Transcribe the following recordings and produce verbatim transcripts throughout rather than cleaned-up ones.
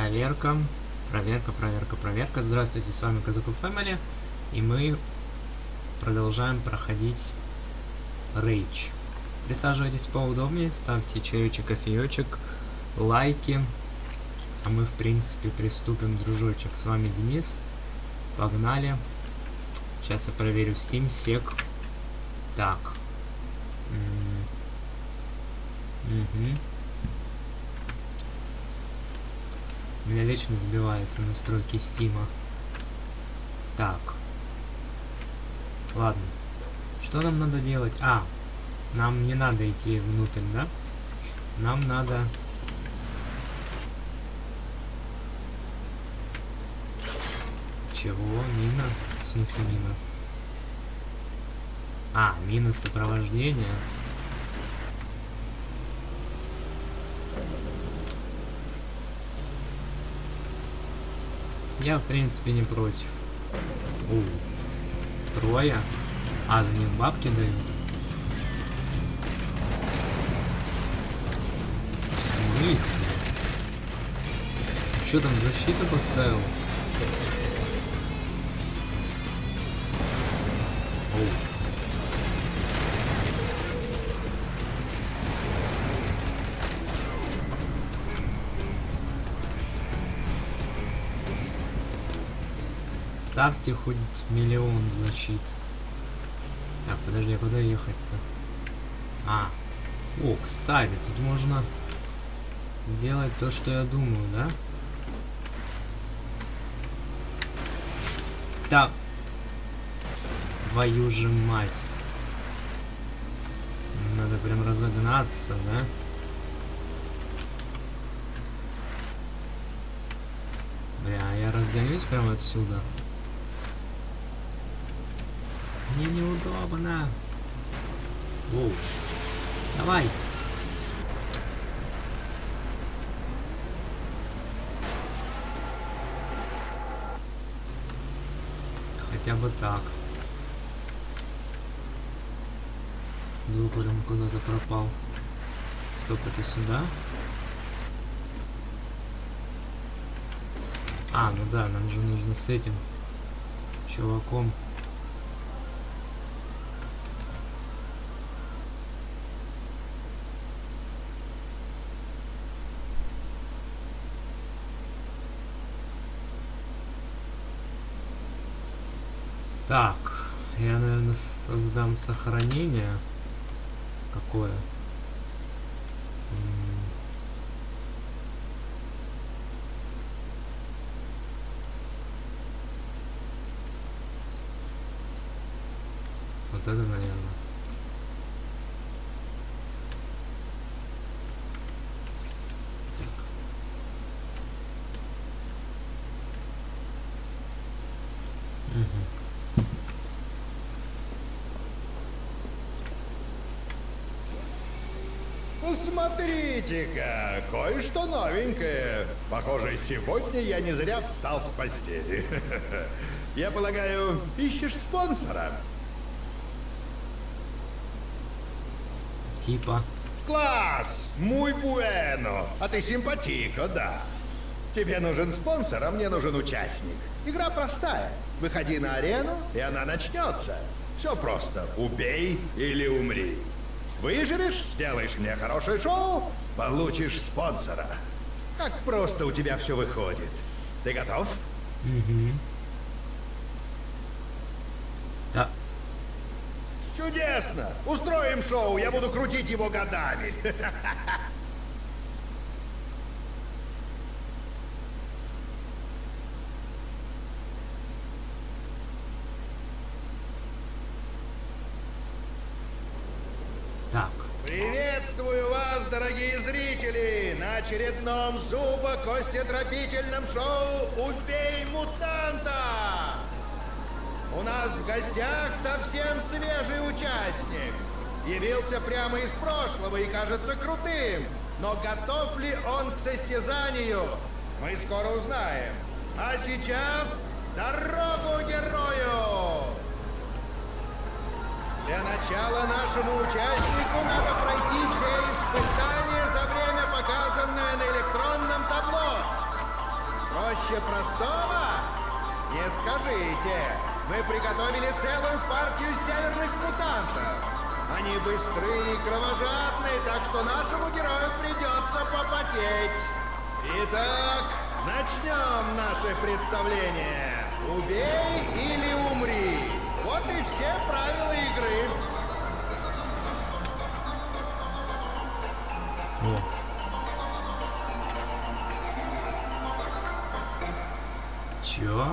Проверка. Проверка, проверка, проверка. Здравствуйте, с вами Казаку Фэмили. И мы продолжаем проходить Рейдж. Присаживайтесь поудобнее, ставьте чаечек, кофеечек, лайки. А мы, в принципе, приступим, дружочек. С вами Денис. Погнали. Сейчас я проверю Steam, сек. Так. Угу. У меня вечно сбиваются настройки Стима. Так. Ладно. Что нам надо делать? А, нам не надо идти внутрь, да? Нам надо... Чего? Мина? В смысле мина? А, мина сопровождения. Я, в принципе, не против. У, трое. А, за них бабки дают. В смысле? Что там, защиту поставил? Оу. Ставьте хоть миллион защит. Так, подожди, а куда ехать-то? А. О, кстати, тут можно сделать то, что я думаю, да? Так. Твою же мать. Надо прям разогнаться, да? Бля, я разгонюсь прямо отсюда. Мне неудобно. Оу. Давай. Хотя бы так. Звук прям куда-то пропал. Стоп, это сюда? А, ну да, нам же нужно с этим чуваком. Так, я, наверное, создам сохранение. Какое? Вот это, наверное. Так. Угу. Смотрите-ка, кое-что новенькое. Похоже, сегодня я не зря встал с постели. Я полагаю, ищешь спонсора? Типа. Класс! Muy bueno! А ты симпатико, да. Тебе нужен спонсор, а мне нужен участник. Игра простая. Выходи на арену, и она начнется. Все просто. Убей или умри. Выживешь, сделаешь мне хорошее шоу, получишь спонсора. Как просто у тебя все выходит. Ты готов? Угу. Да. Чудесно! Устроим шоу, я буду крутить его годами. Так. Приветствую вас, дорогие зрители, на очередном зубокостетропительном шоу «Убей мутанта». У нас в гостях совсем свежий участник. Явился прямо из прошлого и кажется крутым. Но готов ли он к состязанию, мы скоро узнаем. А сейчас дорогу герою! Для начала нашему участнику надо пройти все испытания за время, показанное на электронном табло. скажите, мы приготовили целую партию северных мутантов. Они быстрые и кровожадные, так что нашему герою придется попотеть. Итак, начнем наше представление. Убей или умри. Вот и все правила игры. О. Чё?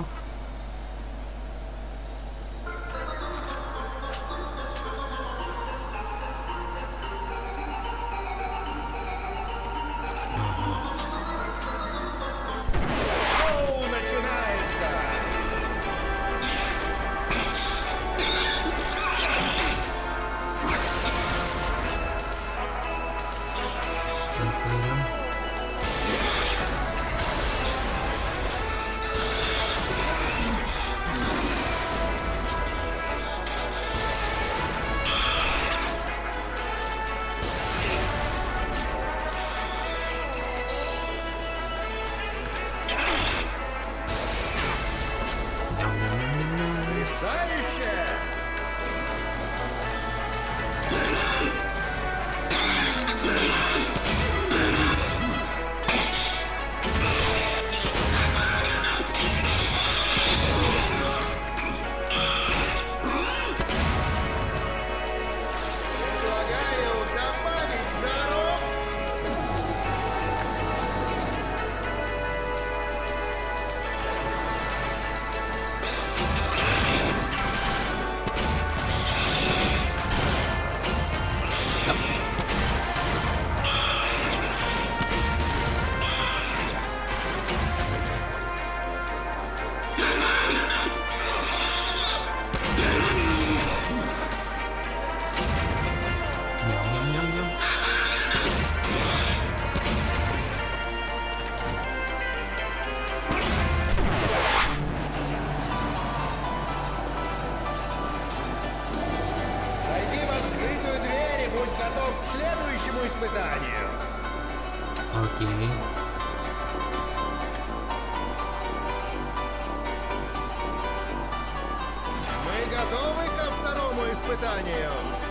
Испытанию. Окей. Мы готовы ко второму испытанию.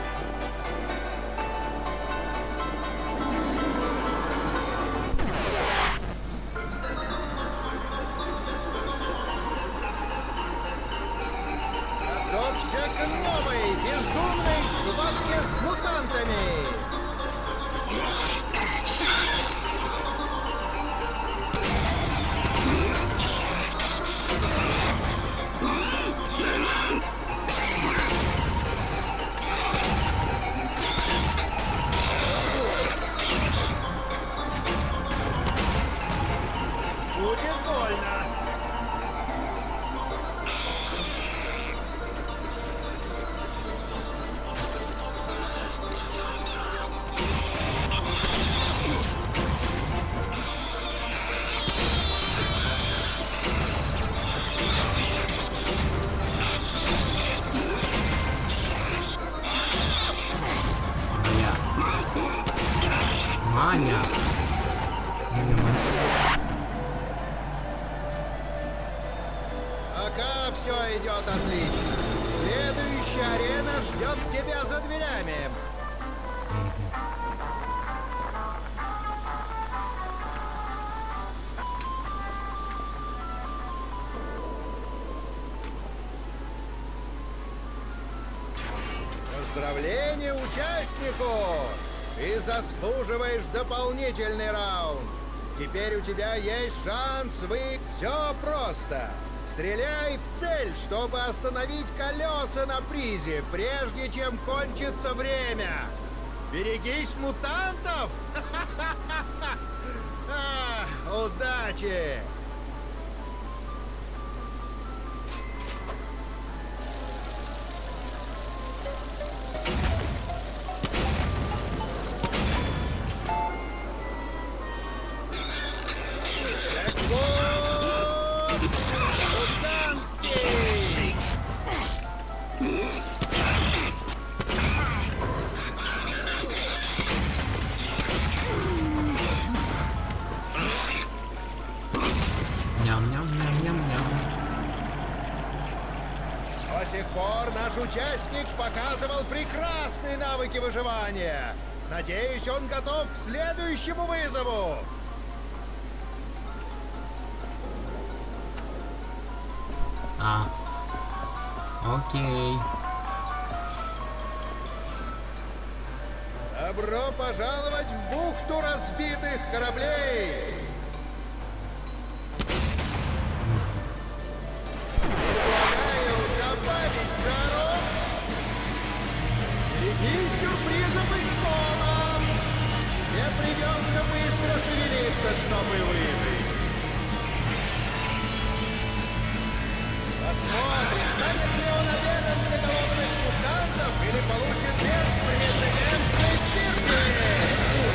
Готовься к новой безумной схватке с мутантами. Будет больно. Маня. Пока все идет отлично. Следующая арена ждет тебя за дверями. Поздравления участнику! Ты заслуживаешь дополнительный раунд. Теперь у тебя есть шанс вы... Все просто. Стреляй в цель, чтобы остановить колеса на призе, прежде чем кончится время. Берегись мутантов! А, удачи! пор наш участник показывал прекрасные навыки выживания. Надеюсь, он готов к следующему вызову. А. Окей. Добро пожаловать в бухту разбитых кораблей! Предлагаю добавить жару. Впереди сюрпризов из пола. Мне придется быстро шевелиться, чтобы выжить. Посмотрим, станет ли он обедом для голодных мутантов или получит беспрецедентный терпение.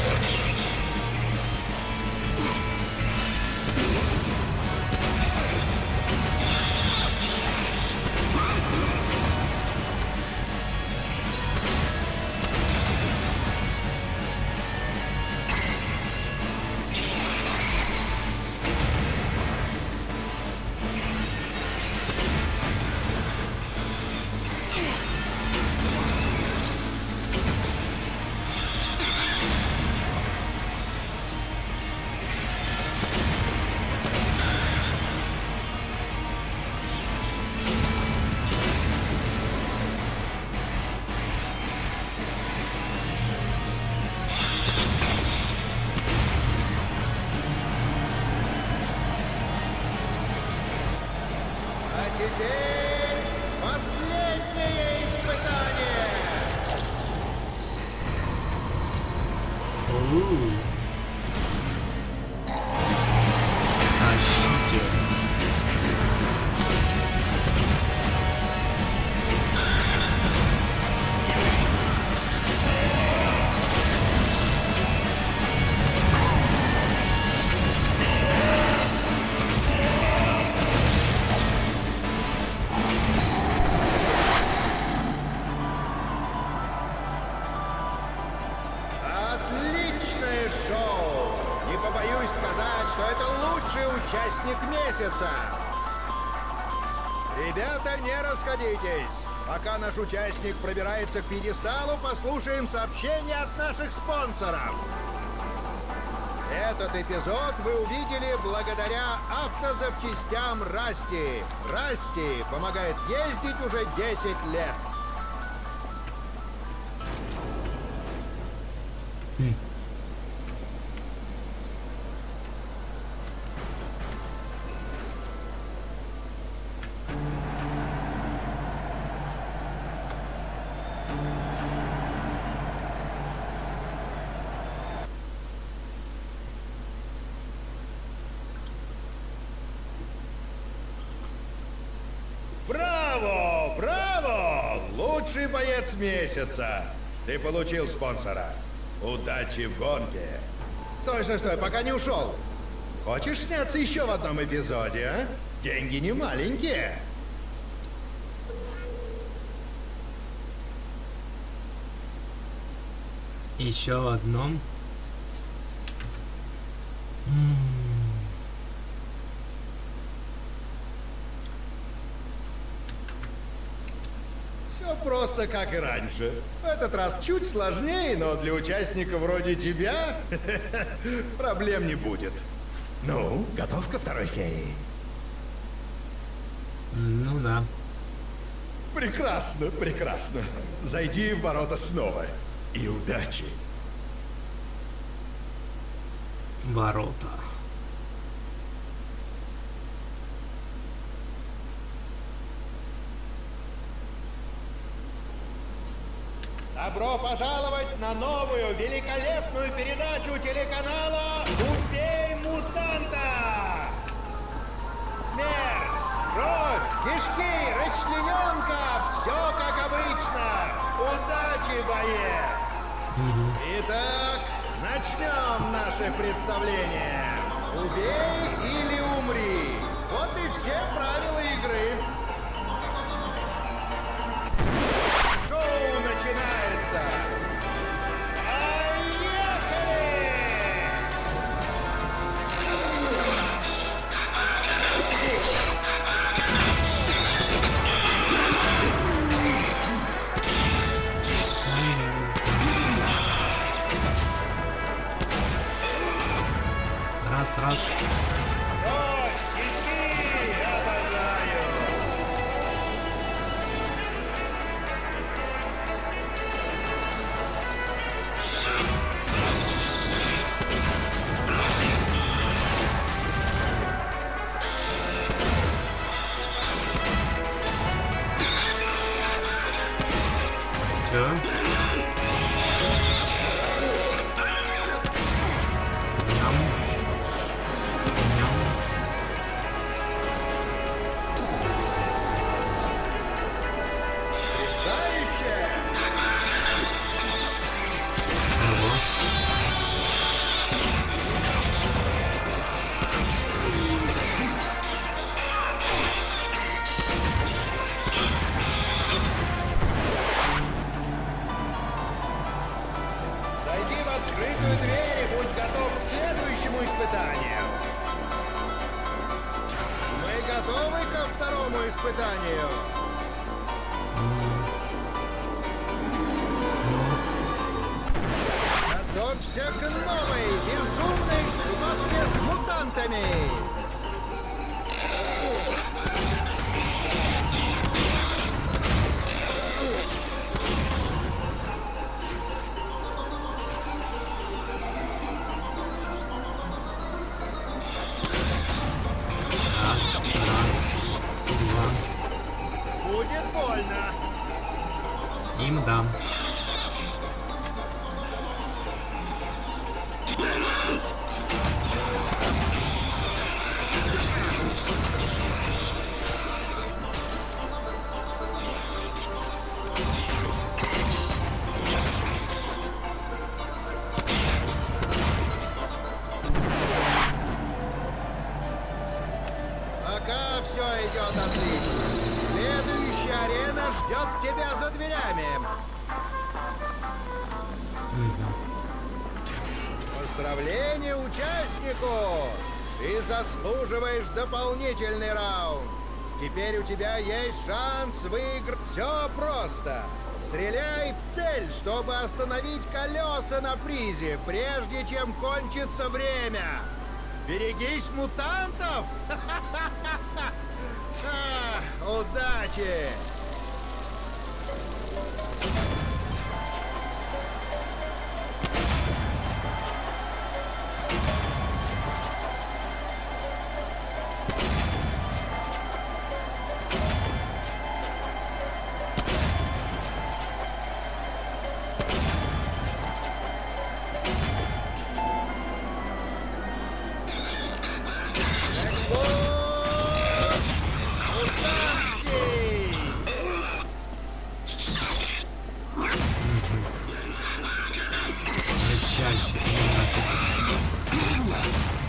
Теперь последнее испытание. Оу. Тащите. Отличное шоу! Не побоюсь сказать, что это лучший участник месяца. Ребята, не расходитесь. Пока наш участник пробирается к пьедесталу, послушаем сообщение от наших спонсоров. Этот эпизод вы увидели благодаря автозапчастям Расти. Расти помогает ездить уже десять лет. Хм. Браво! Браво! Лучший боец месяца! Ты получил спонсора. Удачи в гонке. Стой, стой, стой, пока не ушел. Хочешь сняться еще в одном эпизоде, а? Деньги не маленькие. Еще в одном. М. Все просто как и раньше. В этот раз чуть сложнее, но для участника вроде тебя проблем не будет. Ну, готов ко второй серии? Ну да. Прекрасно, прекрасно. Зайди в ворота снова. И удачи. Ворота. Добро пожаловать на новую великолепную передачу телеканала «Убей мутанта». Смерть, кровь, кишки, расчлененка — все как обычно. Удачи, боец! Угу. Итак, начнем наше представление. Убей или умри. Вот и все правила игры. Шоу начинается. Поехали! Раз, раз. Ой, стихи, обожаю! Чё? Ням. Ням. Потрясающе! Ого. Зайди в открытую дверь и будь готов к следующему испытанию. Мы готовы ко второму испытанию. М. Ну, Готовься к новой безумной схватке с мутантами. раз, раз, два. Будет больно. Им дам. Пока все идет отлично. Следующая арена ждет тебя за дверями. Мгм. Поздравления участнику! Ты заслуживаешь дополнительный раунд. Теперь у тебя есть шанс выиграть. Все просто. Стреляй в цель, чтобы остановить колеса на призе, прежде чем кончится время. Берегись мутантов! А, удачи! Рычальщик, ну нафиг.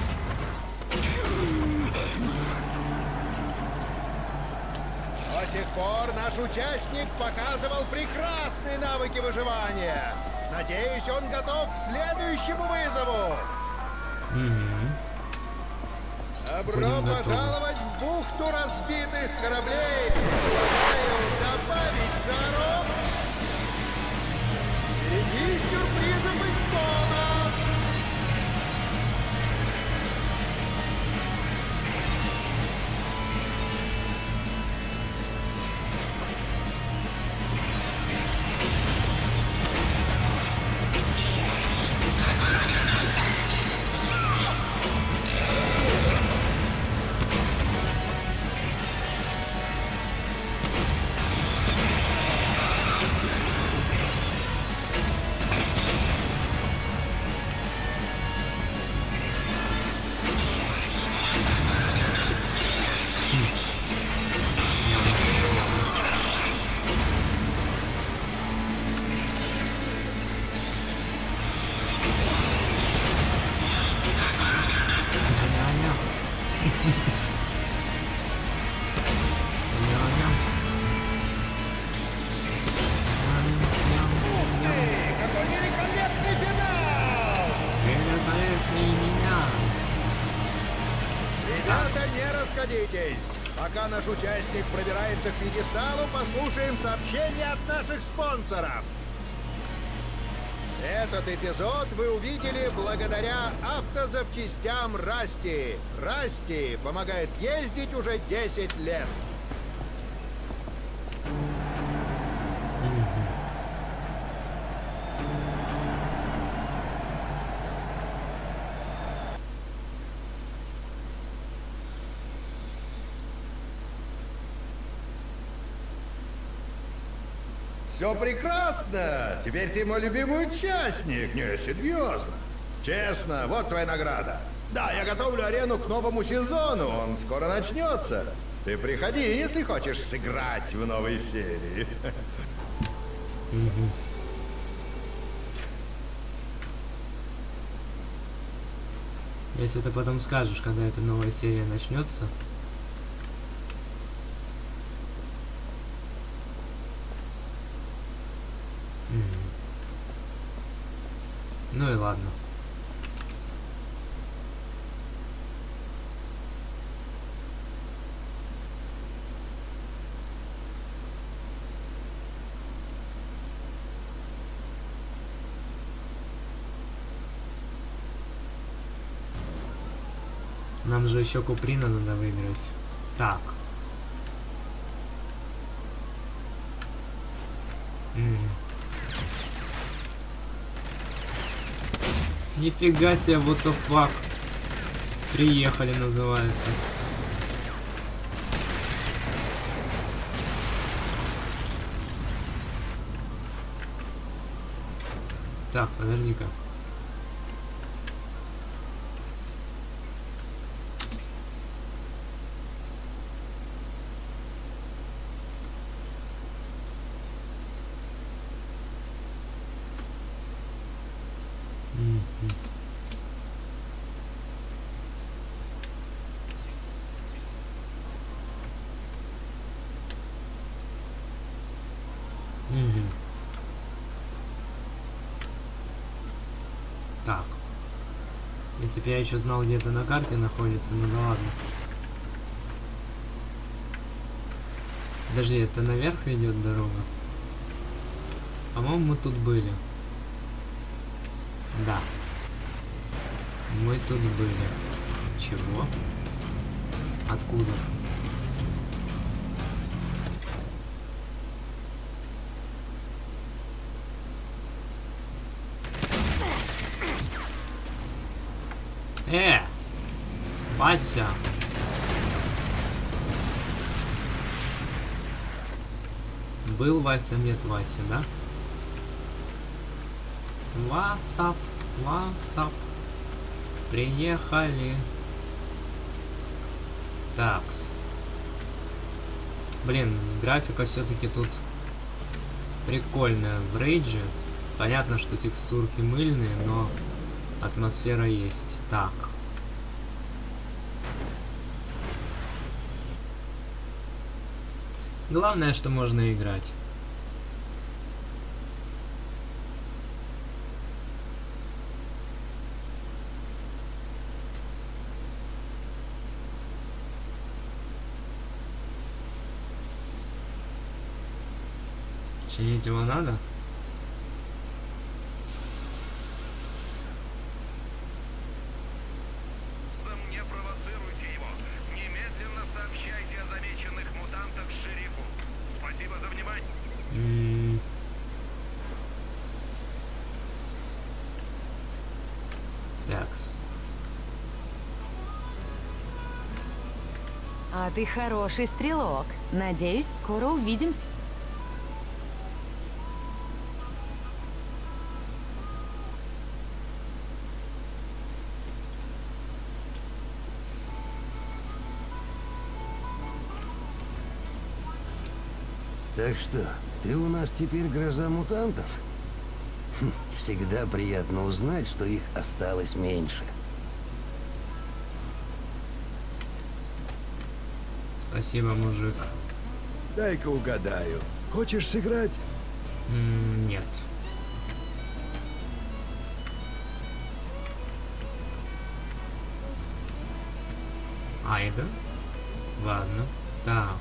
До сих пор наш участник показывал прекрасные навыки выживания. Надеюсь, он готов к следующему вызову. Мгм. Добро Будем готовы. пожаловать в бухту разбитых кораблей. Предлагаю добавить жару. Впереди сюрпризов из пола. Ня-ня-ня. Ня-ня. Ням-ням-ням. Какой великолепный финал! Великолепный меня. Ребята, не расходитесь! Пока наш участник пробирается к пьедесталу, послушаем сообщения от наших спонсоров. Этот эпизод вы увидели благодаря автозапчастям Расти. Расти помогает ездить уже десять лет. Все прекрасно! Теперь ты мой любимый участник. Не, серьезно. Честно, вот твоя награда. Да, я готовлю арену к новому сезону. Он скоро начнется. Ты приходи, если хочешь сыграть в новой серии. Если ты потом скажешь, когда эта новая серия начнется. Ну и ладно. Нам же еще Куприна надо выиграть. Так. М-м. Нифига себе, what the fuck. Приехали, называется. Так, подожди-ка. Так. Если бы я еще знал, где это на карте находится, ну да ладно. Подожди, это наверх ведет дорога? По-моему, мы тут были. Да. Мы тут были. Чего? Откуда? Э! Вася! Был Вася, нет Вася, да? Васап, Васап. Приехали. Такс. Блин, графика все-таки тут прикольная в Рейдже. Понятно, что текстурки мыльные, но атмосфера есть. Так. Главное, что можно играть. Чинить его надо? Не провоцируйте его. Немедленно сообщайте о замеченных мутантах шерифу. Спасибо за внимание. М-м. Такс. А ты хороший стрелок. Надеюсь, скоро увидимся. Так что, ты у нас теперь гроза мутантов? Хм, всегда приятно узнать, что их осталось меньше. Спасибо, мужик. Дай-ка угадаю. Хочешь сыграть? М-м, нет. Айда? Ладно. Так.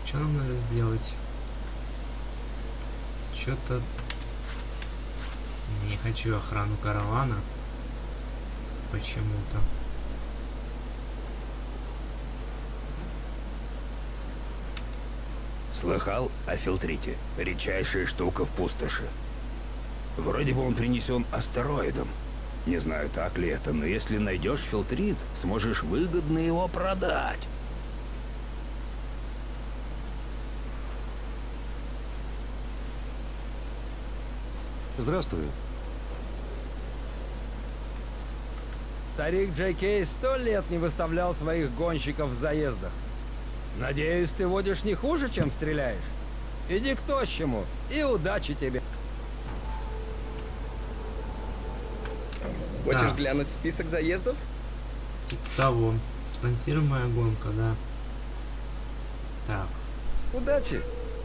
Что нам надо сделать? Что-то... Не хочу охрану каравана. Почему-то. Слыхал о фильтрите? Редчайшая штука в пустоши. Вроде бы он принесен астероидом. Не знаю, так ли это, но если найдешь фильтрит, сможешь выгодно его продать. Здравствуй. Старик Джей Кей сто лет не выставлял своих гонщиков в заездах. Надеюсь, ты водишь не хуже, чем стреляешь. Иди к тощему, и удачи тебе. Хочешь Так. глянуть список заездов? Типа того. Спонсируемая гонка, да. Так. Удачи!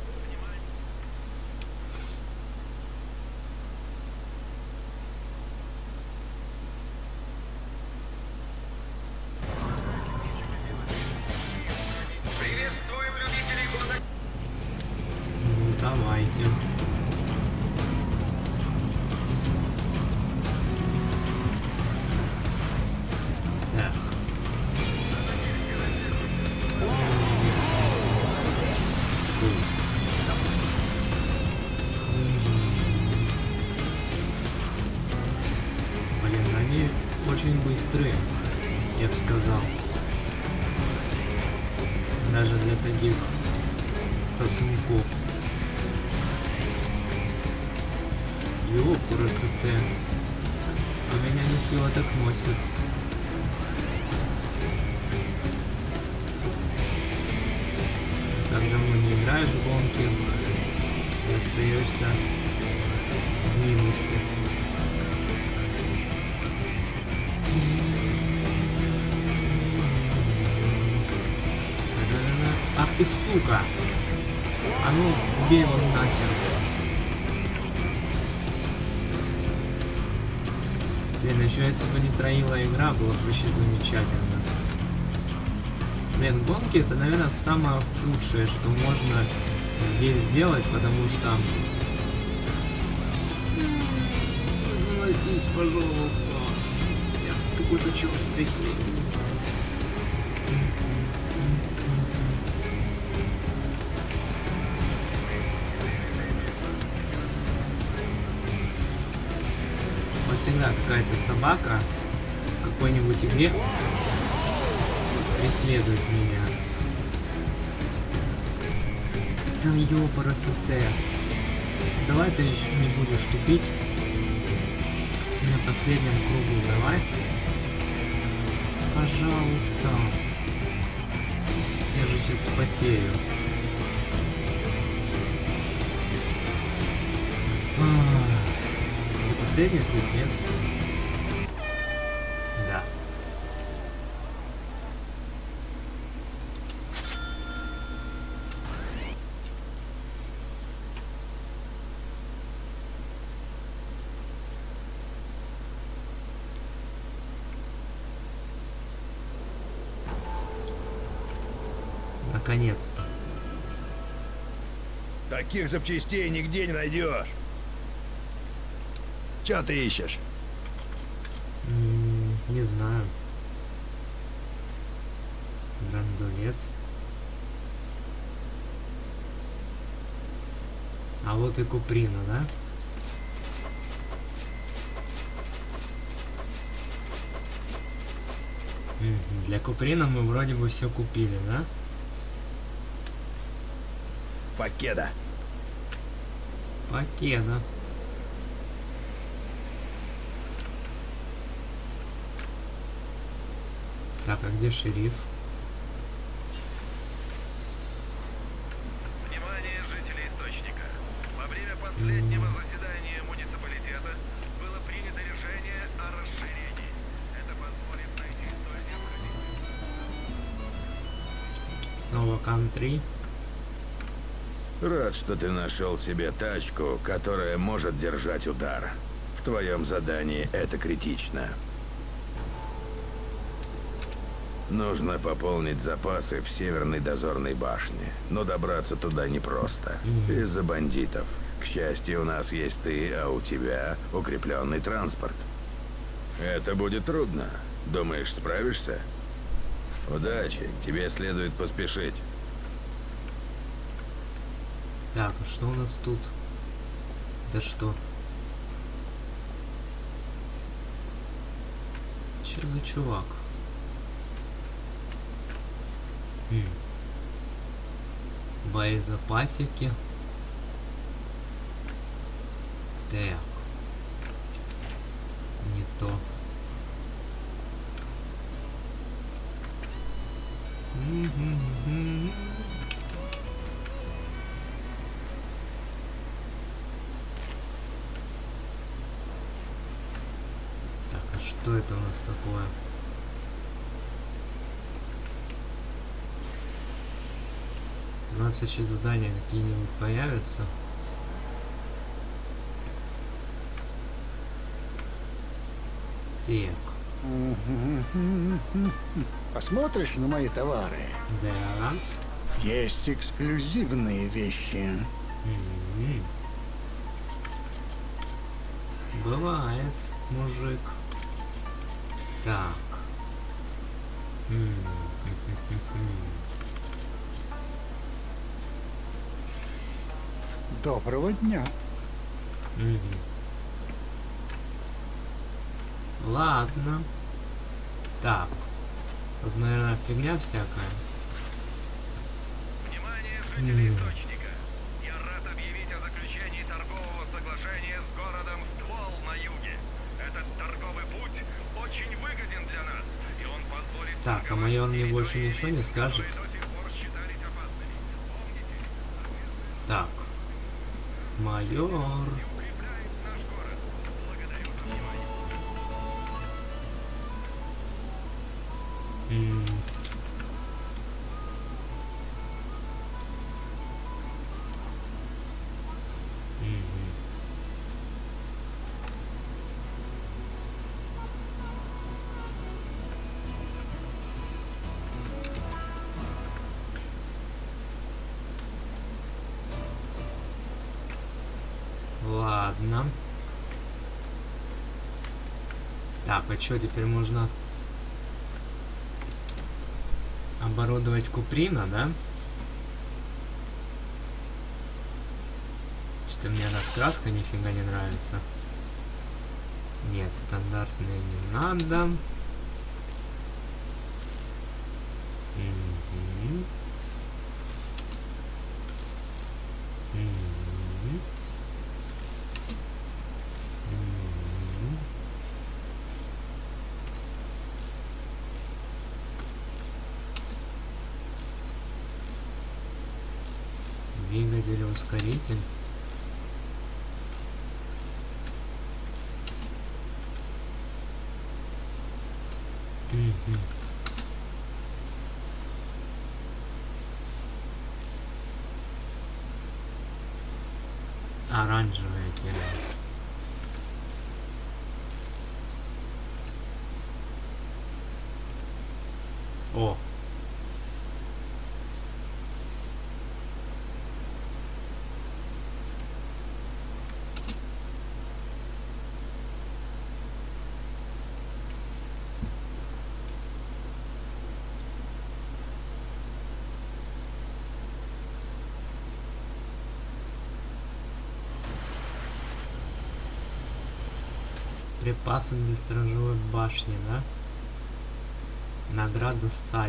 Ну, давайте. Так. Блин, они очень быстрые, я бы сказал. Даже для таких сосунков. Ёпу, красоты. А меня нехило так носит. Когда мы не играешь в гонки, и остаешься в минусе. Ах ты сука! А ну, убей его нахер. Блин, еще если бы не троила игра, было бы вообще замечательно. Блин, гонки это, наверное, самое худшее, что можно здесь сделать, потому что... Заносись, пожалуйста. Я тут какой-то черт преследует. Всегда какая-то собака в какой-нибудь игре преследует меня. Да ёпарасоте. Давай ты еще не будешь тупить. На последнем кругу давай. Пожалуйста. Я же сейчас потею. Последний круг, нет? Да. Наконец-то. Таких запчастей нигде не найдешь. Чё ты ищешь? М, не знаю. Драндулет. А вот и Куприна, да? Мгм. Для Куприна мы вроде бы все купили, да? Покеда. Покеда. Так, а где шериф? Внимание, жители Источника. Во время последнего заседания муниципалитета было принято решение о расширении. Это позволит найти столь необходимый. Снова кантри. Рад, что ты нашел себе тачку, которая может держать удар. В твоем задании это критично. Нужно пополнить запасы в Северной дозорной башне. Но добраться туда непросто. Mm. Из-за бандитов. К счастью, у нас есть ты, а у тебя укрепленный транспорт. Это будет трудно. Думаешь, справишься? Удачи. Тебе следует поспешить. Так, а что у нас тут? Да что? Че за чувак? Хм. Боезапасики. Так. Не то. М-м-м-м. Так, а что это у нас такое? У нас еще задания какие-нибудь появятся. Так. Посмотришь на мои товары? Да. Есть эксклюзивные вещи. М-м-м. Бывает, мужик. Так. М-м-м-м-м. Доброго дня. Мгм. Ладно. Так. Тут, наверное, фигня всякая. Внимание, жители М. Источника! Я рад объявить о заключении торгового соглашения с городом Ствол на юге. Этот торговый путь очень выгоден для нас, и он позволит... Так, а майор мне больше ничего не скажет. которые до сих пор считались опасными. Помните, Так. Майор. укрепляет наш город. Благодарю за внимание. М. Мгм. Ладно. Так, а что теперь можно оборудовать Куприна, да? Что-то мне раскраска нифига не нравится. Нет, стандартные не надо. Мгм. Мгм. Мгм. Двигатель, ускоритель. Мгм. Оранжевая тема. О. Припасы для сторожевой башни, да? Награда Сали.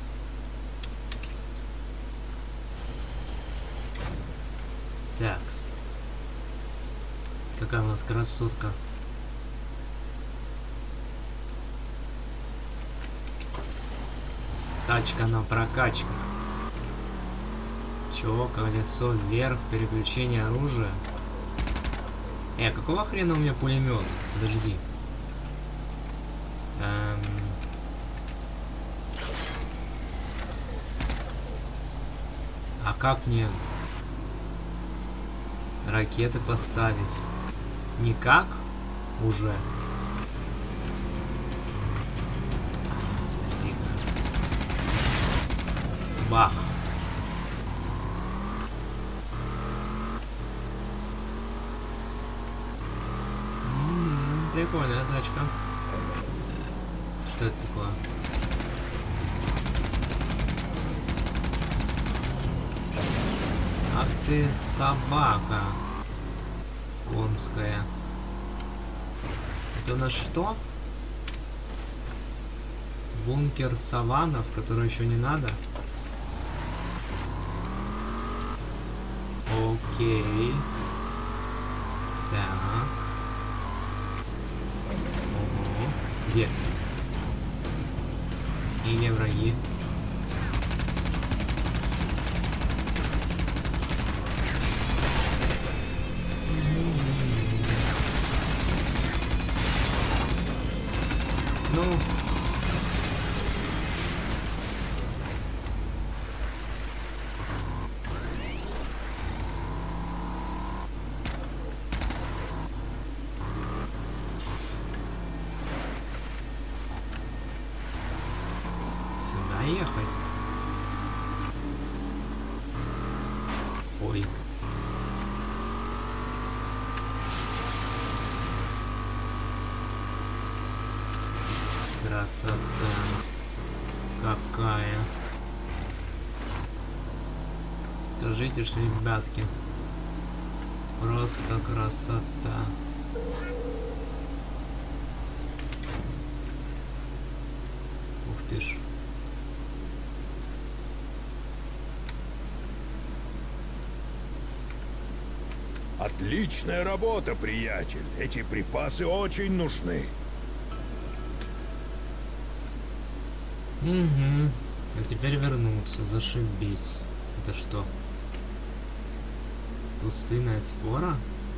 Такс. Какая у нас красотка. Тачка на прокачку. Чё, колесо вверх, переключение оружия. Э, какого хрена у меня пулемет? Подожди. Эм... А как мне ракеты поставить? Никак? Уже? Подожди-ка. Бах. М-м, прикольная тачка. Что это такое? Ах ты собака конская. Это у нас что? Бункер саванов, который еще не надо. Окей. Так. Ого. Где? И не враги. Ну. Сюда ехать. Ой. Красота какая. Скажите ж, ребятки, просто красота. Ух ты ж. Отличная работа, приятель. Эти припасы очень нужны. Угу. А теперь вернуться, зашибись. Это что? Пустынная спора?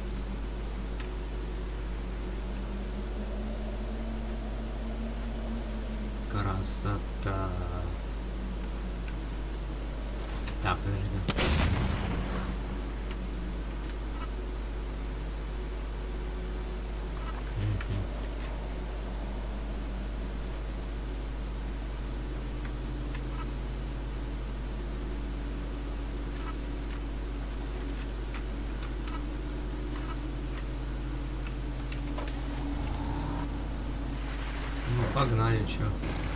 Красота. Так, подожди. Погнали, чё.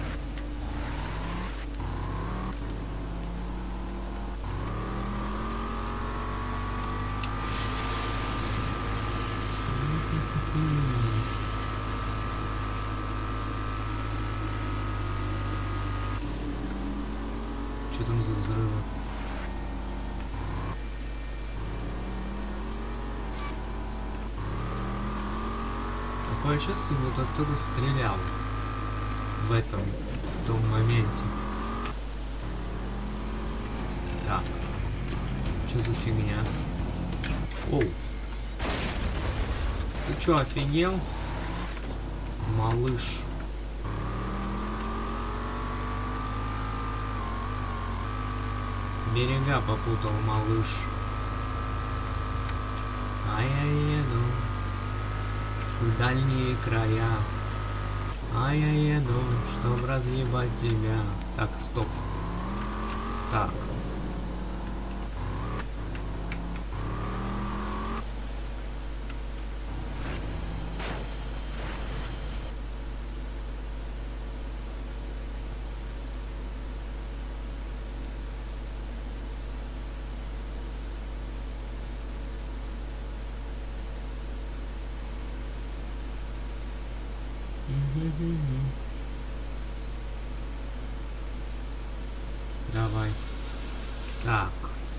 Чё там за взрывы? Такое чувство, будто кто-то стрелял в этом, в том моменте. Так. Что за фигня? Оу. Ты чё, офигел? Малыш. Берега попутал, малыш. А я еду в дальние края. А я еду, чтоб разъебать тебя. Так, стоп. Так. Давай. Так.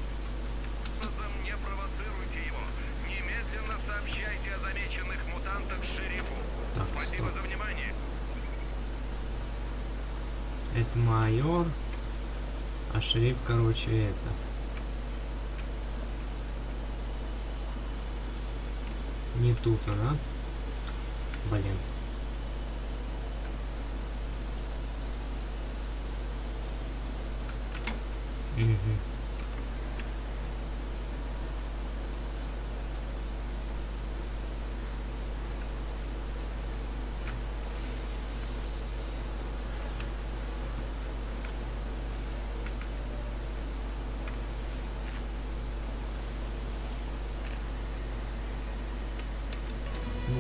Не провоцируйте его. Немедленно сообщайте о замеченных мутантах шерифу. Так, Спасибо стоп. за внимание. Это майор. А шериф, короче, это. Не тут, а, да? Блин. Угу.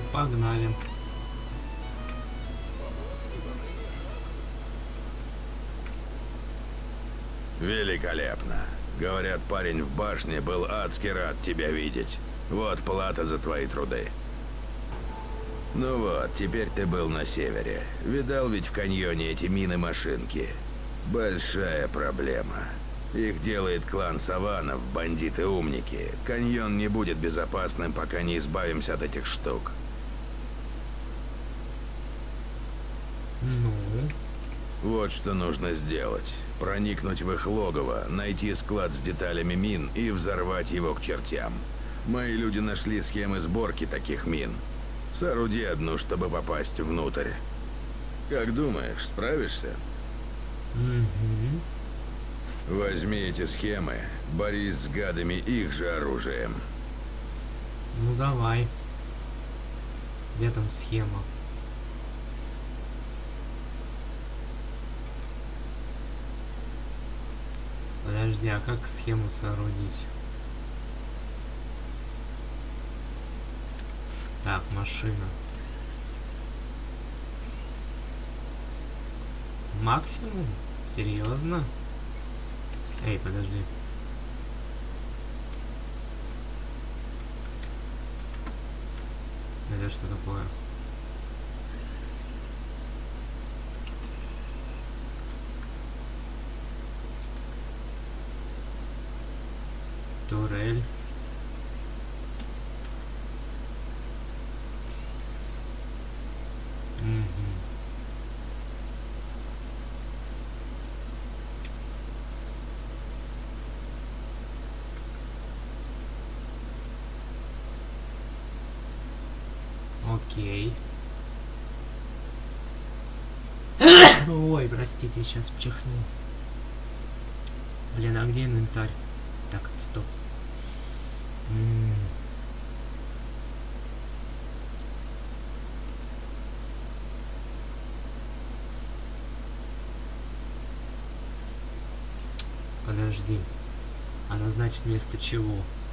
Погнали. Великолепно. Говорят, парень в башне был адски рад тебя видеть. Вот плата за твои труды. Ну вот, теперь ты был на севере. Видал ведь в каньоне эти мины-машинки? Большая проблема. Их делает клан Саванов, бандиты-умники. Каньон не будет безопасным, пока не избавимся от этих штук. Ну? Вот что нужно сделать. Проникнуть в их логово, найти склад с деталями мин и взорвать его к чертям. Мои люди нашли схемы сборки таких мин. Сооруди одну, чтобы попасть внутрь. Как думаешь, справишься? Угу. Возьми эти схемы, борись с гадами их же оружием. Ну давай. Где там схема? Подожди, а как схему соорудить? Так, машина. Максимум? Серьезно? Эй, подожди. Это что такое? Турель. Угу. Окей. Ой, простите, сейчас чихну. Блин, а где инвентарь? Так, стоп. М-м. Подожди. Она значит вместо чего?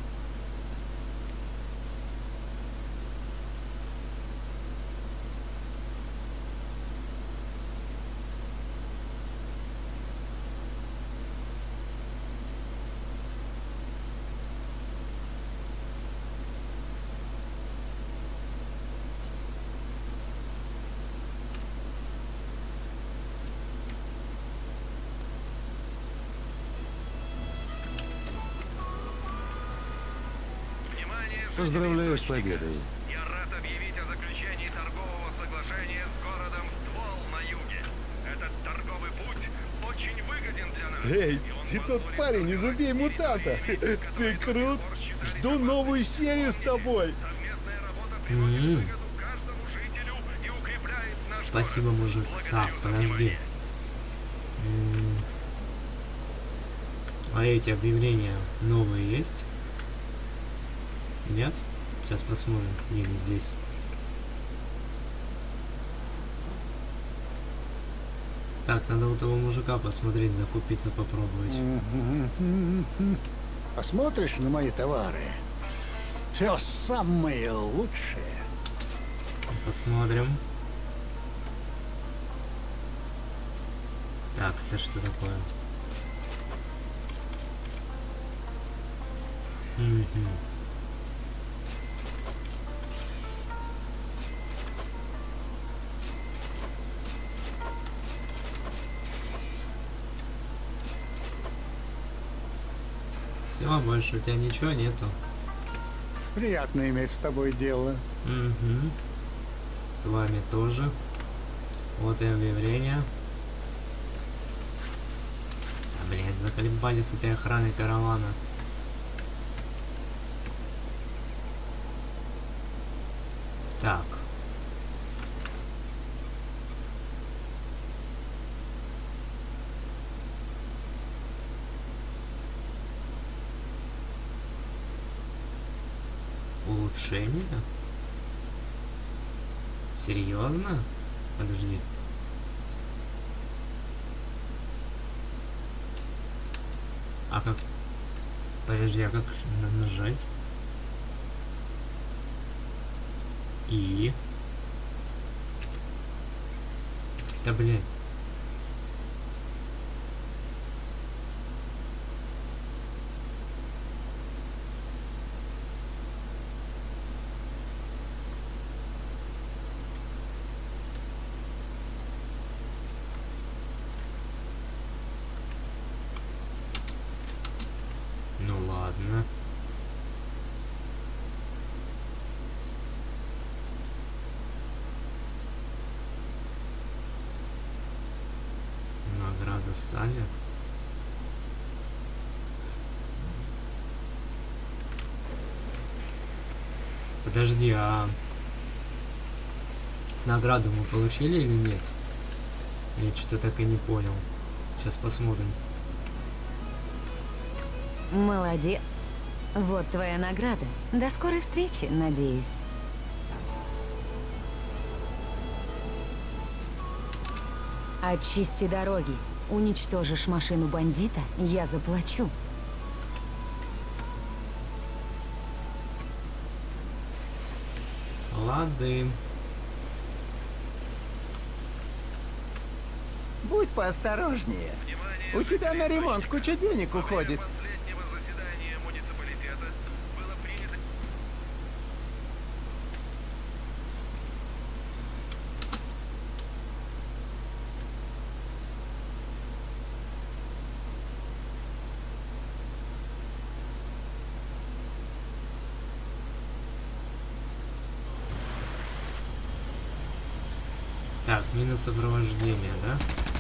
Поздравляю с победой. Я рад объявить о заключении торгового соглашения с городом Ствол на юге. Этот торговый путь очень выгоден для нас. Эй, ты тот парень из «Убей мутанта». Ты крут. Жду новую серию с тобой. Совместная работа приносит выгоду каждому жителю и укрепляет наш Спасибо, город. мужик. Так, Благодарю за подожди. внимание. М. А эти объявления новые есть? Нет? Сейчас посмотрим. Не, не здесь. Так, надо у того мужика посмотреть, закупиться, попробовать. Посмотришь на мои товары? Все самое лучшее. Посмотрим. Так, это что такое? Угу. Все, больше у тебя ничего нету. Приятно иметь с тобой дело. Угу. С вами тоже. Вот и объявление. А, блядь, заколебали с этой охраной каравана. Так. Улучшение? Серьезно? Подожди. А как? Подожди, а как на- нажать? И... Да, блядь. Ну ладно. Награда Салли. Подожди, а награду мы получили или нет? Я что-то так и не понял. Сейчас посмотрим. Молодец. Вот твоя награда. До скорой встречи, надеюсь. Очисти дороги. Уничтожишь машину бандита, я заплачу. Лады. Будь поосторожнее. У тебя на ремонт куча денег уходит. Последнего заседания муниципалитета было принято... Так, мина сопровождения, да?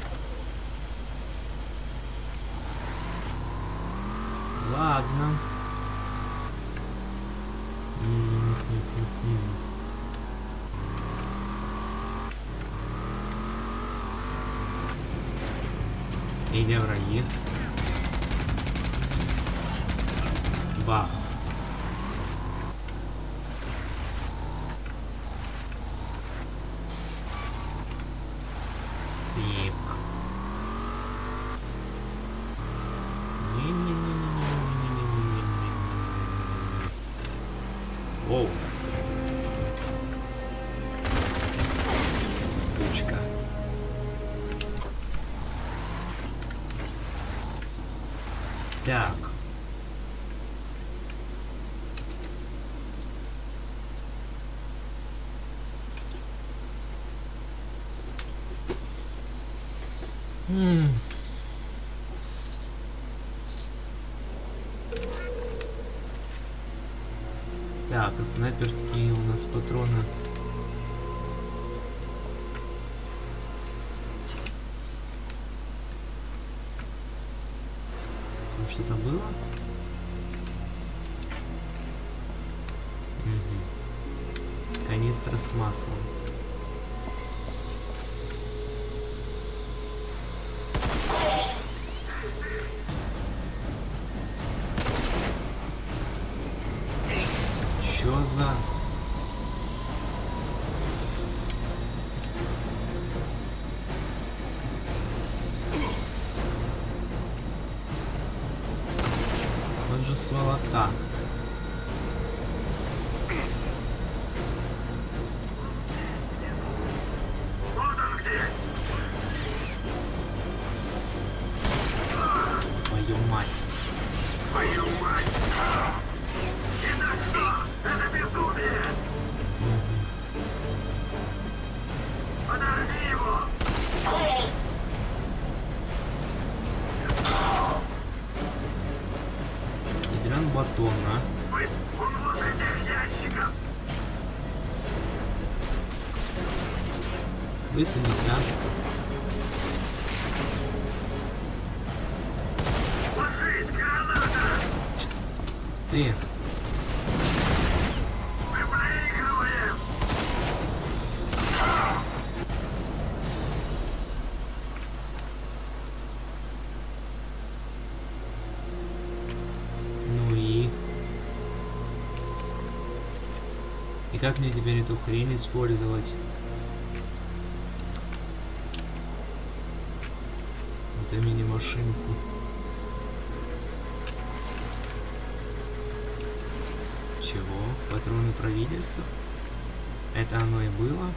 Ладно. И где враги? Бах. Оу. Сучка. Так. Хм. Так, а снайперские у нас патроны. Там что-то было? Угу. Канистра с маслом. Чё за... Вот же сволота. Твою мать. Твою мать! Ни за что! Это безумие! Подожди его! Ядрён батон, а? Вы, он возле тех ящиков! Высунись, а? Ложись, граната! Ты. Мы проигрываем! Ну и... И как мне теперь эту хрень использовать? Эту мини-машинку. Чего? Патроны правительства? Это оно и было.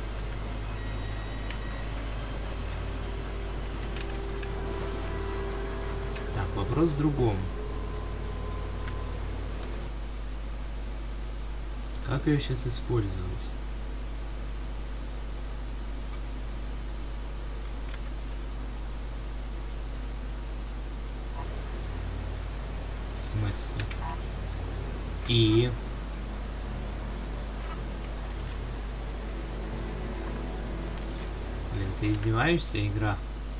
Так, вопрос в другом. Как ее сейчас использовать? В смысле? И... Блин, ты издеваешься, игра?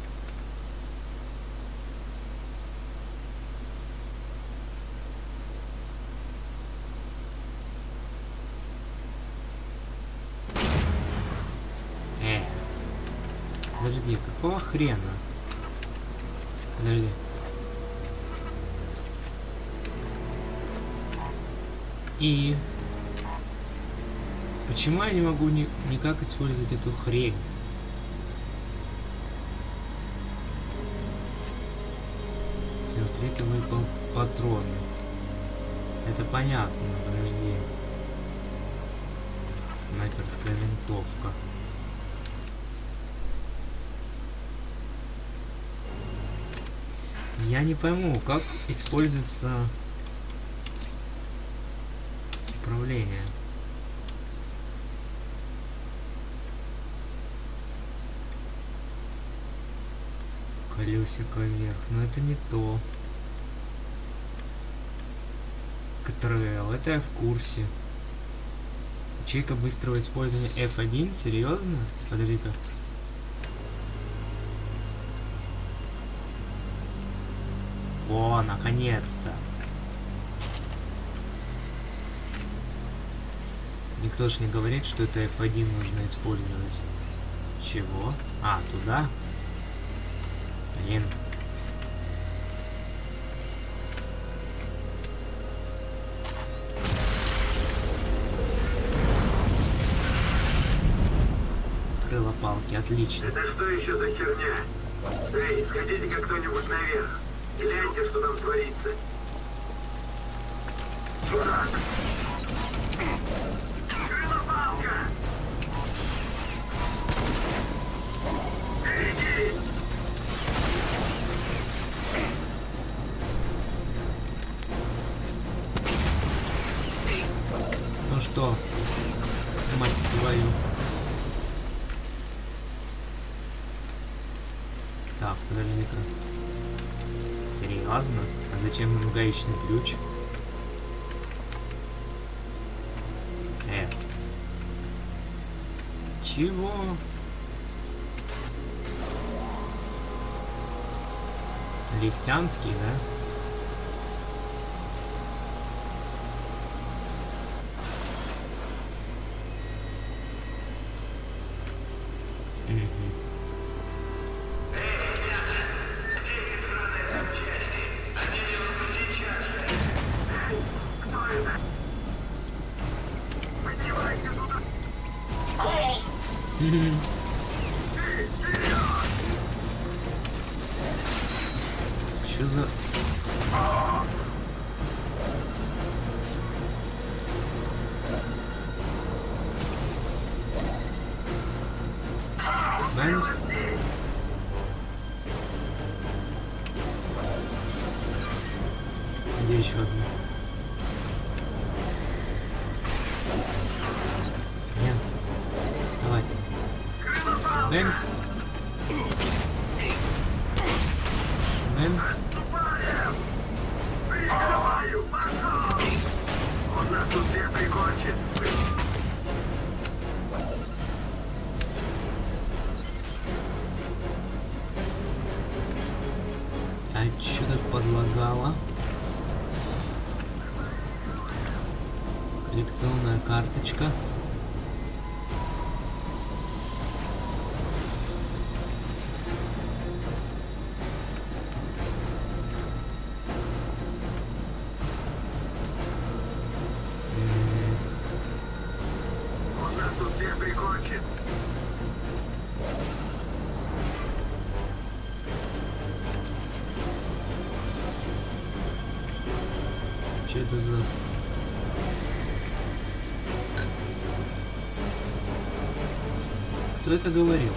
Э, подожди, какого хрена? Подожди. И... Почему я не могу ни никак использовать эту хрень? Фильтритовые патроны. Это понятно, подожди. Снайперская винтовка. Я не пойму, как используется управление. Колесико вверх, но это не то. Контрол, это я в курсе. Ячейка быстрого использования эф один, серьезно? Подожди-ка. О, наконец-то. Никто ж не говорит, что это эф один нужно использовать. Чего? А, туда? Блин. Крыло палки, отлично. Это что еще за херня? Эй, сходите-ка кто-нибудь наверх. Гляньте, что там творится. Дурак! Крыло палка! Иди! Ну что, мать твою. Так, подожди-ка. Серьезно? А зачем нам гаечный ключ? Э. Чего? Лихтянский, да? Что за... Бэмс? Где еще одна? Нет. Давай. Бэмс? Бэмс? Он нас тут всех прикончит. А чё так подлагало? Коллекционная карточка. Он нас тут всех прикончит. Что это за... Кто это говорил?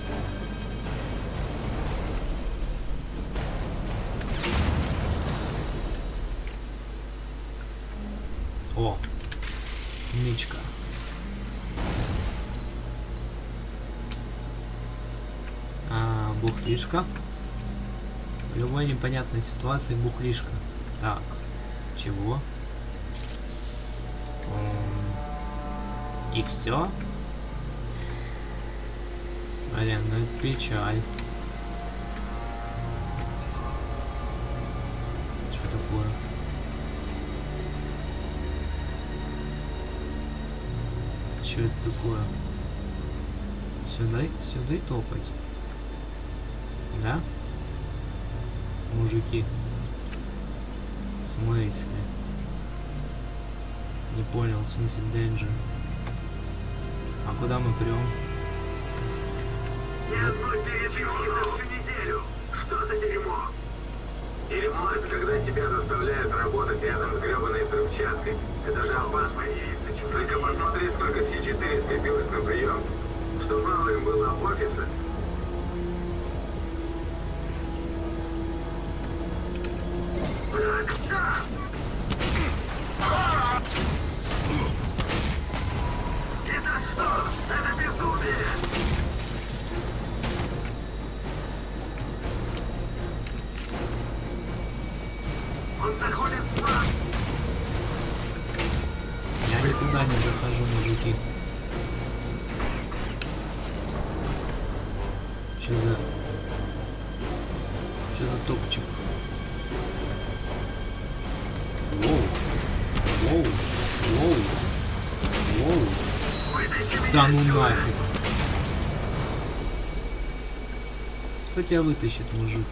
О, нычка. А, бухлишка. В любой непонятной ситуации бухлишка. Так, чего? М, И все? Блин, ну это печаль. Что такое? Что это такое? Сюда, сюда и топать. Да? Мужики. В смысле? Не понял, в смысле danger. А куда мы прям? Ни одной переписки за всю неделю. Что за дерьмо? Дерьмо — это когда тебя заставляют работать рядом с гребаной взрывчаткой. Это же опасно, яйца. Только посмотри, сколько Си четыре скопилось на прием. Что мало им было офиса. Так, да! Это что? Это безумие! Он заходит в план! Я никуда не захожу, мужики. Что за... Что за топчик? Воу. Воу. Воу. Воу. Да ну нафиг. Кто тебя вытащит, мужик?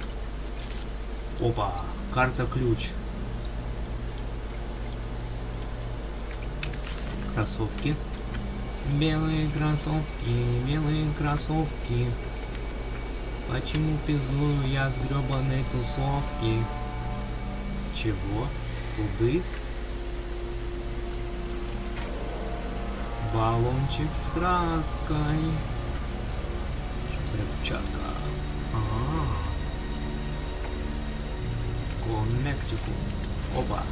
Опа. Карта-ключ. Кроссовки. Белые кроссовки, белые кроссовки. Почему пиздую я с гребаной тусовки? Чего? Куды? Баллончик с краской. Взрывчатка. А-а-а. Коннектику. Опа.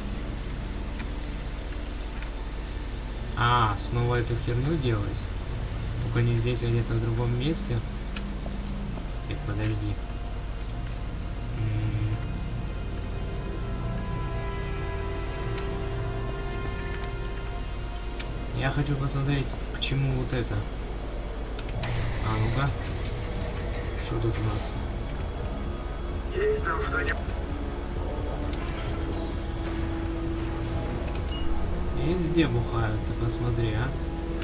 А, снова эту херню делать? Только не здесь, а где-то в другом месте. Так, подожди. М-м. Я хочу посмотреть, к чему вот это. А ну-ка. Что тут у нас? Есть там что-нибудь? Везде бухают, ты посмотри, а.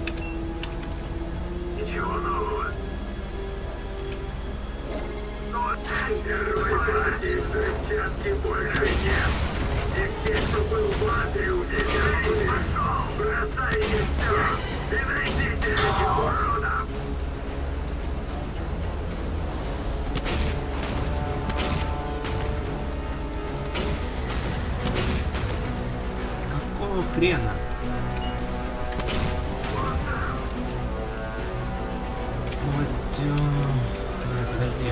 Ничего нового. Но герой партии взрывчатки больше нет. И те, кто был в Атриуме, не пошел, бросайте все и найдите этих уродов. Какого хрена? Вот, э, подожди.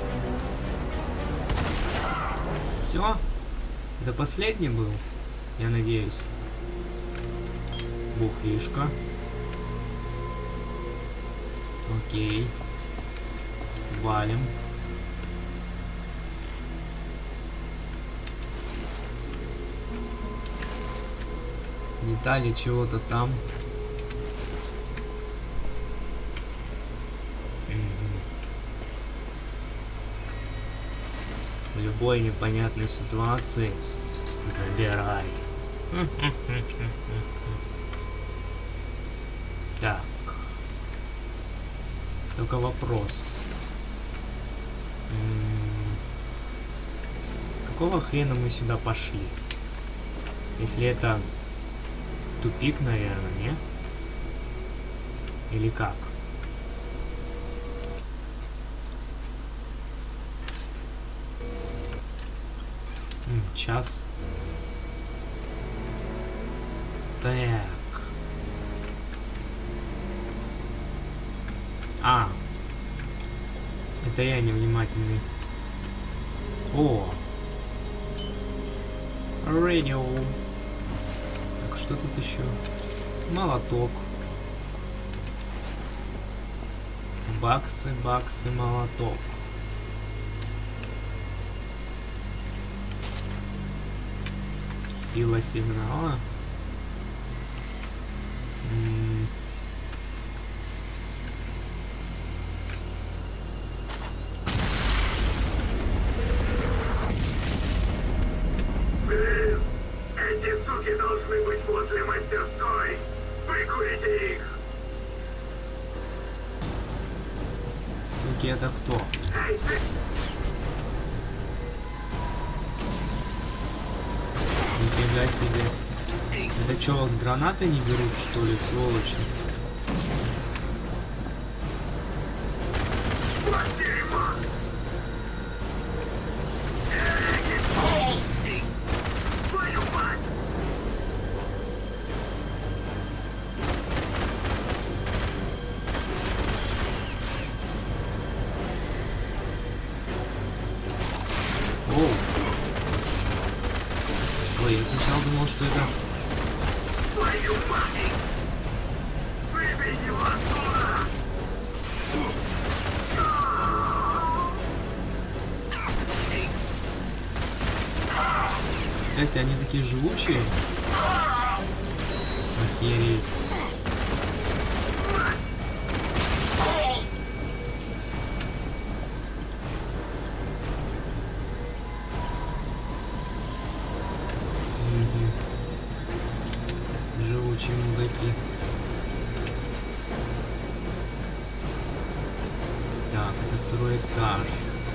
Все? Это последний был? Я надеюсь. Бухлишка. Окей. Валим. Детали чего-то там. В любой непонятной ситуации забирай. Так. Только вопрос. М-м- Какого хрена мы сюда пошли? Если это тупик, наверное, не? Или как? М, час. Так. Это я невнимательный. О! Радио. Так, что тут еще? Молоток. Баксы, баксы, молоток. Сила сигнала. М-м. Блин, эти суки должны быть возле мастерской. Выкурите их. Суки, это кто? Эй, ты... Нифига себе. Это что, вас гранаты не берут, что ли, сволочи? Вот дерьмо. Твою мать! Оу. Ой, я сначала думал, что это... Твою мать! Выбей его оттуда! Эти, они такие живучие. Охереть. Мгм. Живучие мудаки. Так, это второй этаж.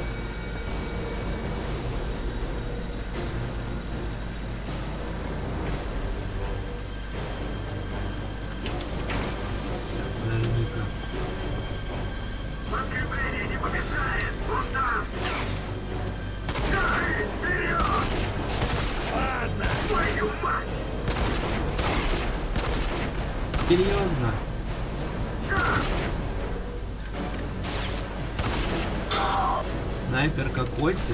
Подожди-ка. Подкрепление не помешает! Вон там! Давай, вперед! Ладно! Твою мать! Серьезно? Снайперка косит.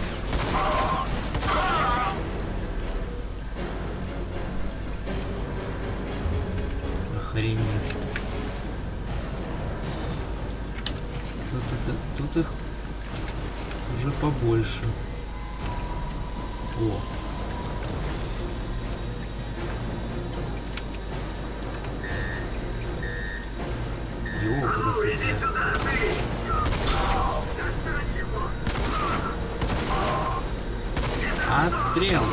Охренеть. Тут, это, тут их уже побольше. О. Йо, красота. Иди сюда, ты! Достань его! Отстрел!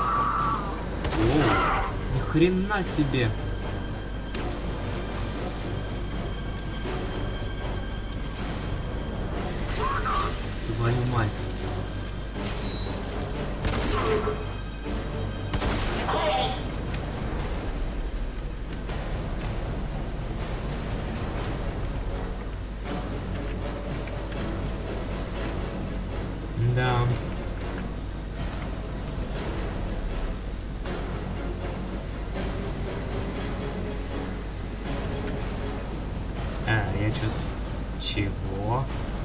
О, ни хрена себе! Твою мать! Да. А, я что-то... Чего?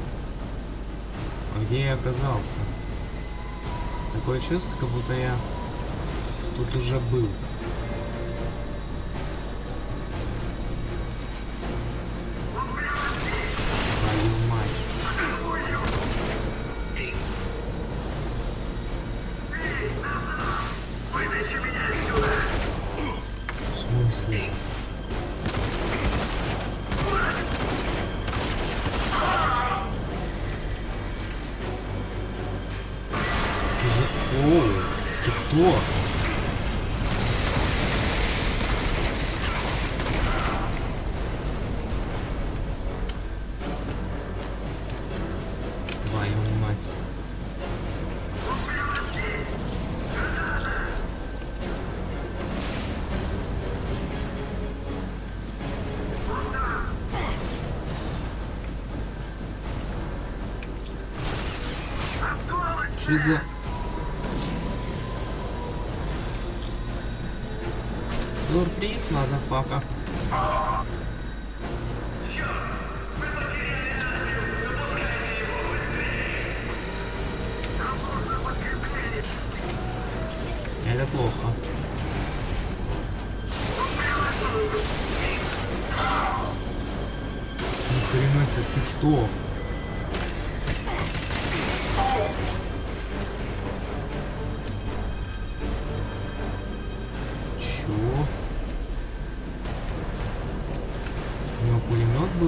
А где я оказался? Такое чувство, как будто я тут уже был. Твою мать. Вытащи меня отсюда! В смысле? Что за... Оу, ты кто? Твою мать. Что за... Сюрприз, мазафака. Это плохо. Ни хрена себе, ты кто? Чё? У него пулемет был?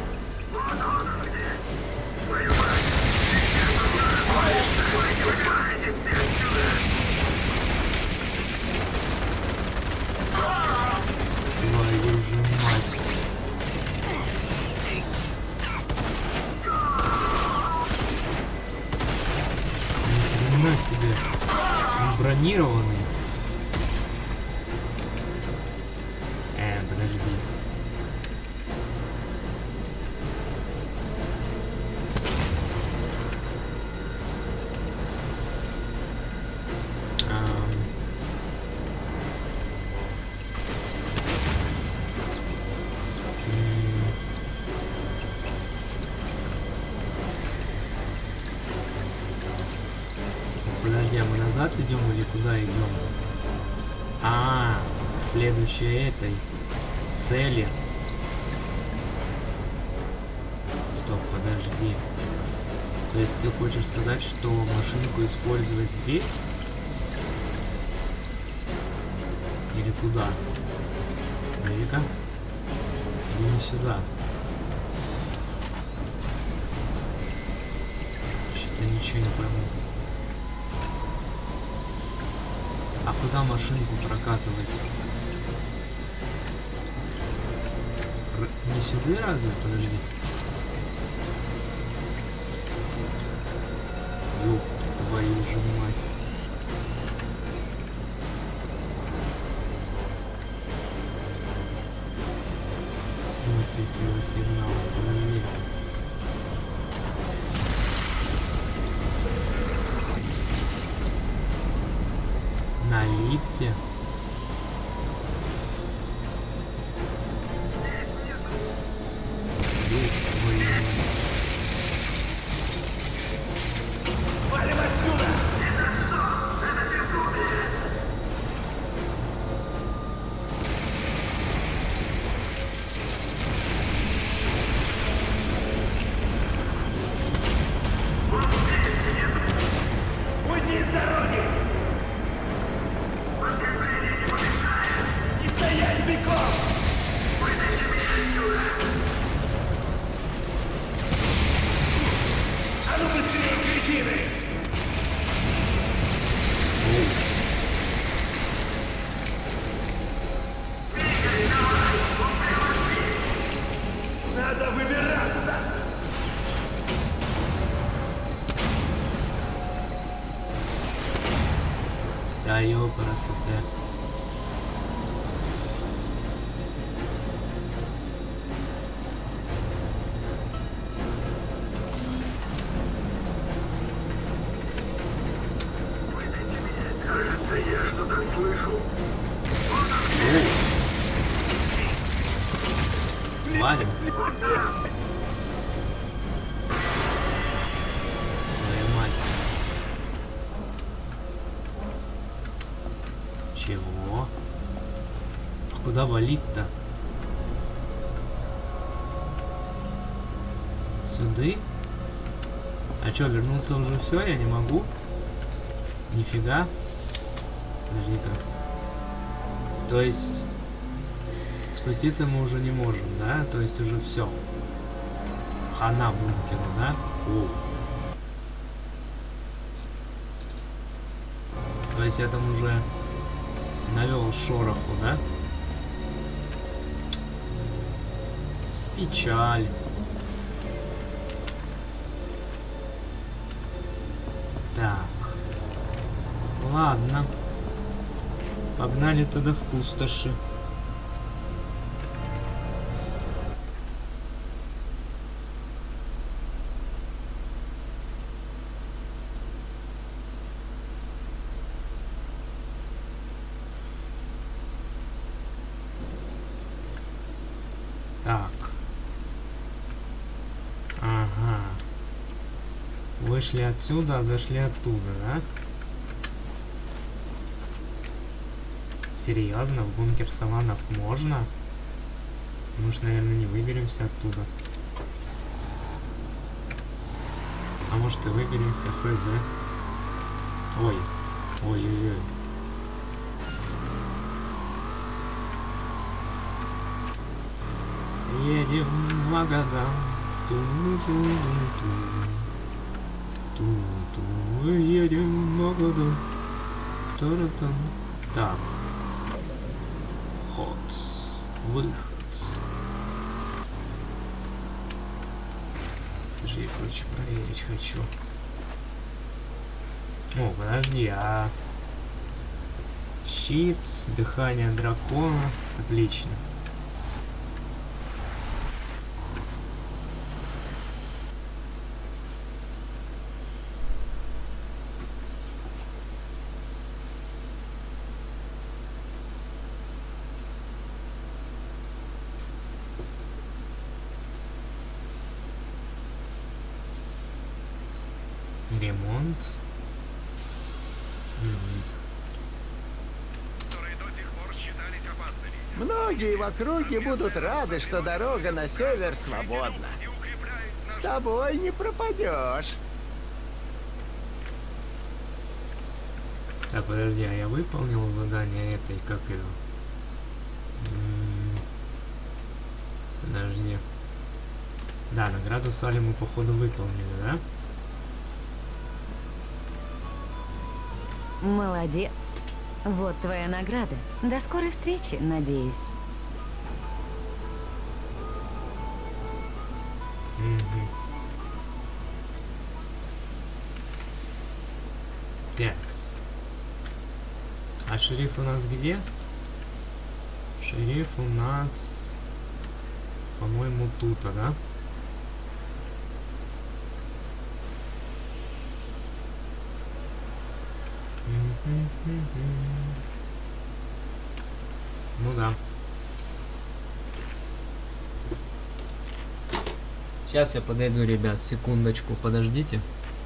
Твою же мать. Ни хрена себе. Он бронированный. Э, подожди. Подожди, а мы назад идем или куда идем? А, к следующей этой цели. Стоп, подожди. То есть ты хочешь сказать, что машинку использовать здесь? Или куда? Подожди-ка. Или не сюда? Что-то ничего не пойму. А куда машинку прокатывать? Р не сюда разве? Подожди. Ёп, твою же мать. В смысле сила сигнала? Подожди. На лифте? Валим отсюда! Уйди с дороги! Не стоять бегом! Вытащи меня отсюда! А ну быстрее, кретины! Надо выбираться! Да ёпарасоте. Кажется, я что-то слышу. Валим. Твою мать. Чего? А куда валить-то? Сюда? А чё, вернуться уже все? Я не могу? Нифига. Подожди-ка. То есть спуститься мы уже не можем, да? То есть уже все. Хана бункера, да? О. То есть я там уже навел шороху, да? Печаль. Так. Ладно. Погнали тогда в пустоши. Так. Ага. Вышли отсюда, а зашли оттуда, да? Серьезно, в бункер Саланов можно? Мы ж, наверное, не выберемся оттуда. А может и выберемся, хз. Ой, ой-ой-ой. Едем в Магадан. Ту-ту-ту-ту. Ту-ту. Едем в Магадан. Та-ра-там. Так. Ход. Выход. Подожди, я, короче, проверить хочу. О, подожди, а... Щит, дыхание дракона. Отлично. Ремонт. Многие в округе будут рады, что дорога на север свободна. С тобой не пропадешь. Так, подожди, а я выполнил задание этой, как ее? Подожди. Да, награду Салли мы походу выполнили, да? Молодец. Вот твоя награда. До скорой встречи, надеюсь. Угу. Такс. А шериф у нас где? Шериф у нас, по-моему, тут, да? Ну да. Сейчас я подойду, ребят, секундочку, подождите.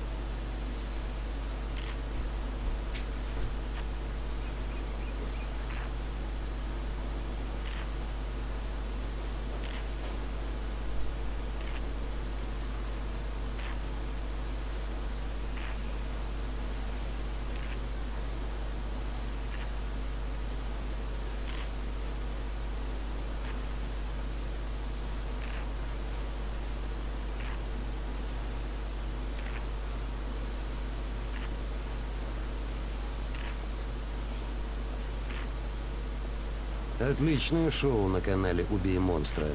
Отличное шоу на канале «Убей монстра».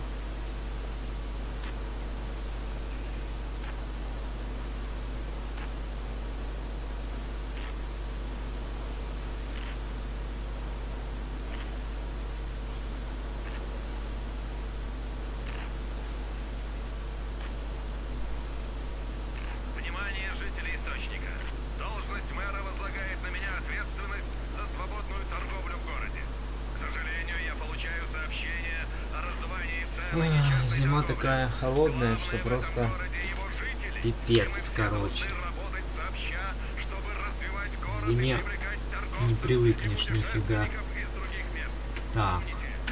Внимание, жители Источника. Должность мэра возлагает на меня ответственность за свободную торговлю в городе. К сожалению, я получаю сообщения о раздувании цен на нечестной Зима торговле. такая холодная, что Главное в просто этом городе его жители. пипец, И мы все короче. должны работать сообща, чтобы развивать город и Зиме привлекать не торговцев привыкнешь и нифига. путешественников из других мест. Так.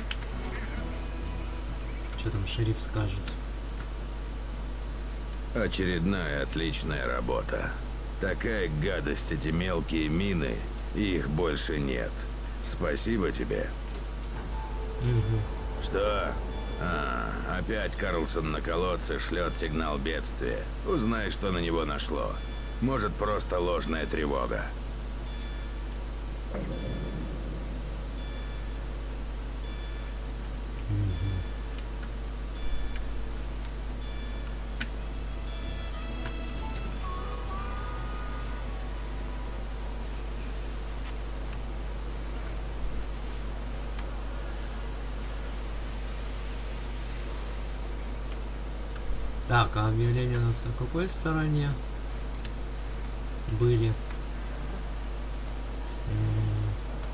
Что там шериф скажет? Очередная отличная работа. Такая гадость, эти мелкие мины, и их больше нет. Спасибо тебе. Угу. Что? А, опять Карлсон на колодце шлет сигнал бедствия. Узнай, что на него нашло. Может, просто ложная тревога. Так, а объявления у нас на какой стороне были? М,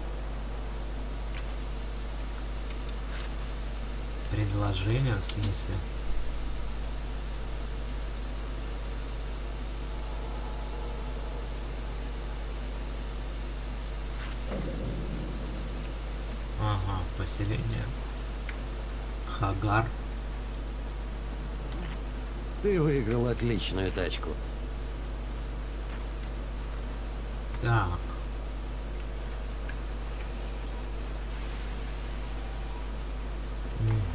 Предложения, в смысле? Нет. Хагар. Ты выиграл отличную тачку. Так. Мгм.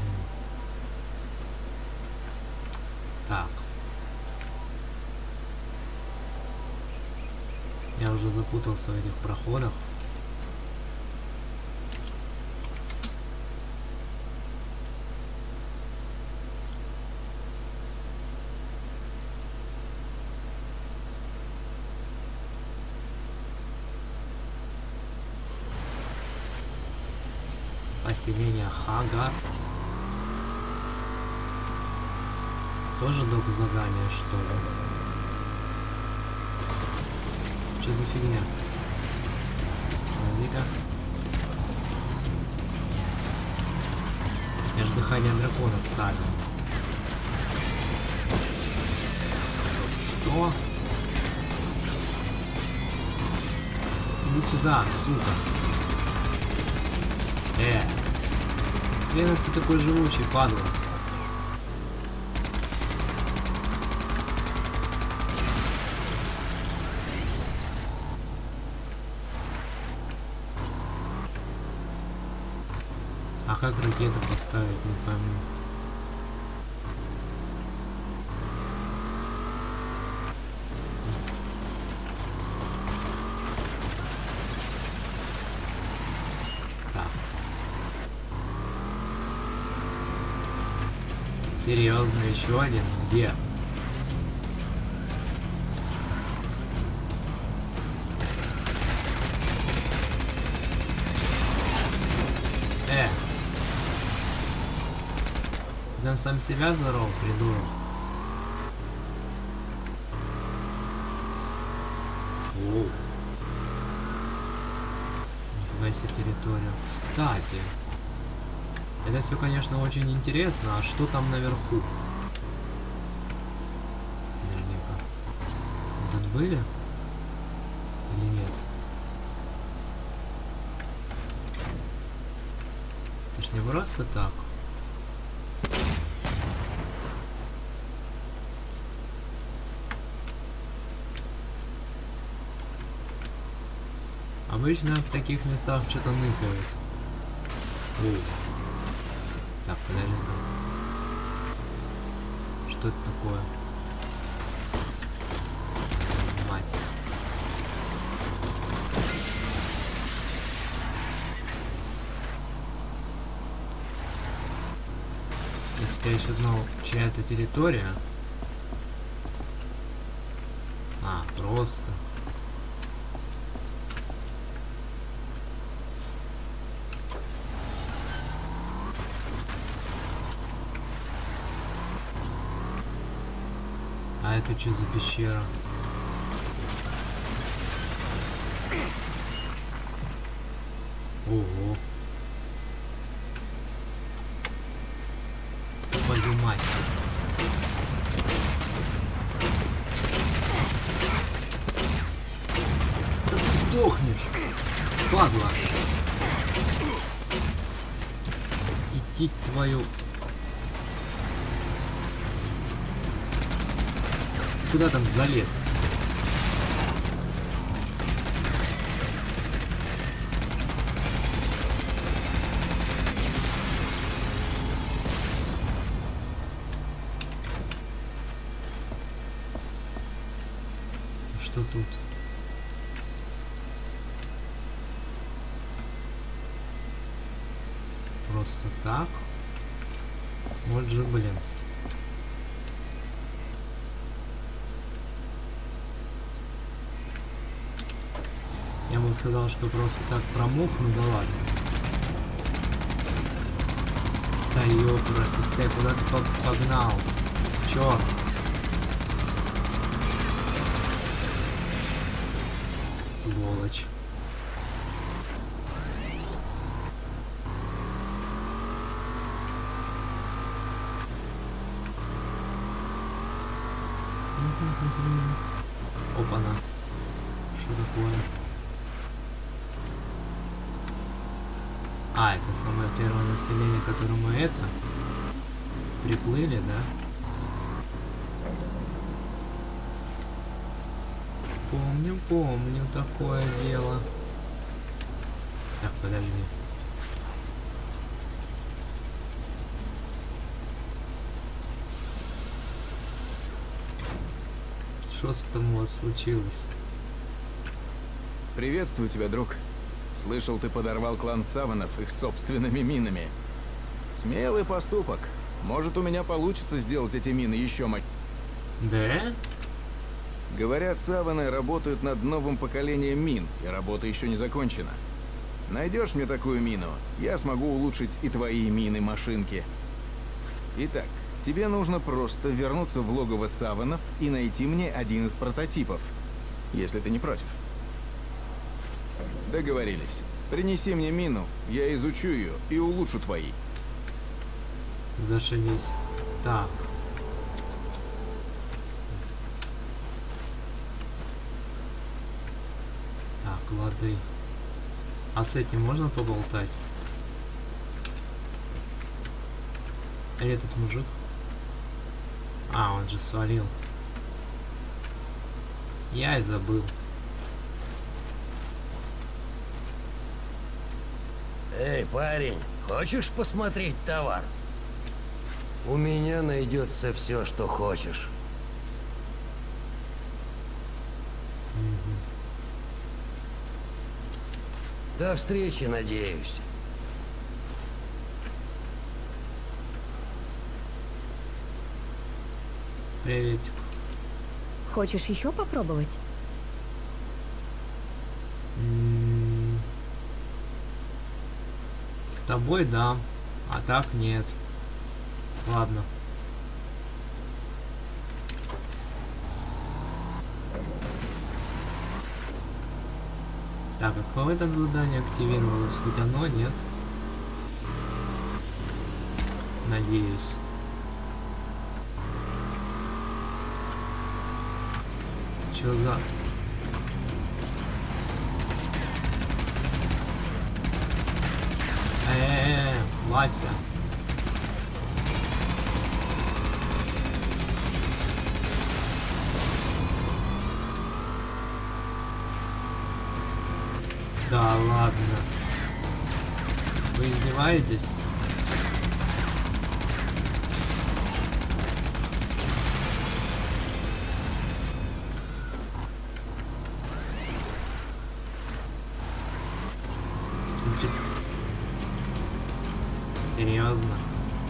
Так. Я уже запутался в этих проходах. Поселение Хагар. Тоже доп. Задание, что ли? Что за фигня? Смотри-ка. Я ж дыхание дракона ставил. Что? Иди сюда, сука. Э. Блин, ты такой живучий, падла. А как ракету поставить, не пойму. Так. Серьезно, еще один? Где? Э! Там сам себя взорвал, придурок. Оу. Нифига себе территорию. Кстати, это все, конечно, очень интересно. А что там наверху? Подожди-ка. Мы тут были? Или нет? Это ж не просто так. Обычно в таких местах что-то ныкают. О. Так, подожди-ка. Что это такое? Мать. Если бы я еще знал, чья это территория. А, просто. А это что за пещера? Ого. Твою мать. Да ты сдохнешь, падла. Идти твою. Куда там залез? Что тут? Просто так? Вот же, блин. Я бы сказал, что просто так промок, ну да ладно. Да ёпрст, ты куда ты погнал? Чёрт. Сволочь. Опа-на. Что такое? А, это самое первое население, к которому это приплыли, да? Помню, помню такое дело. Так, подожди. Что там у вас случилось? Приветствую тебя, друг. Слышал, ты подорвал клан Саванов их собственными минами. Смелый поступок. Может, у меня получится сделать эти мины еще мощнее. Да? Говорят, Саваны работают над новым поколением мин, и работа еще не закончена. Найдешь мне такую мину, я смогу улучшить и твои мины-машинки. Итак, тебе нужно просто вернуться в логово Саванов и найти мне один из прототипов, если ты не против. Договорились. Принеси мне мину, я изучу ее и улучшу твои. Зашибись. Так. Так, лады. А с этим можно поболтать? Или этот мужик? А, он же свалил. Я и забыл. Эй, парень, хочешь посмотреть товар? У меня найдется все, что хочешь. Угу. До встречи, надеюсь. Приветик. Хочешь еще попробовать? М-м- С тобой да, а так нет. Ладно. Так, а какое там задание активировалось? Хоть оно, нет? Надеюсь. Чё за... Э-э-э, Вася. Да ладно. Вы издеваетесь? Серьезно?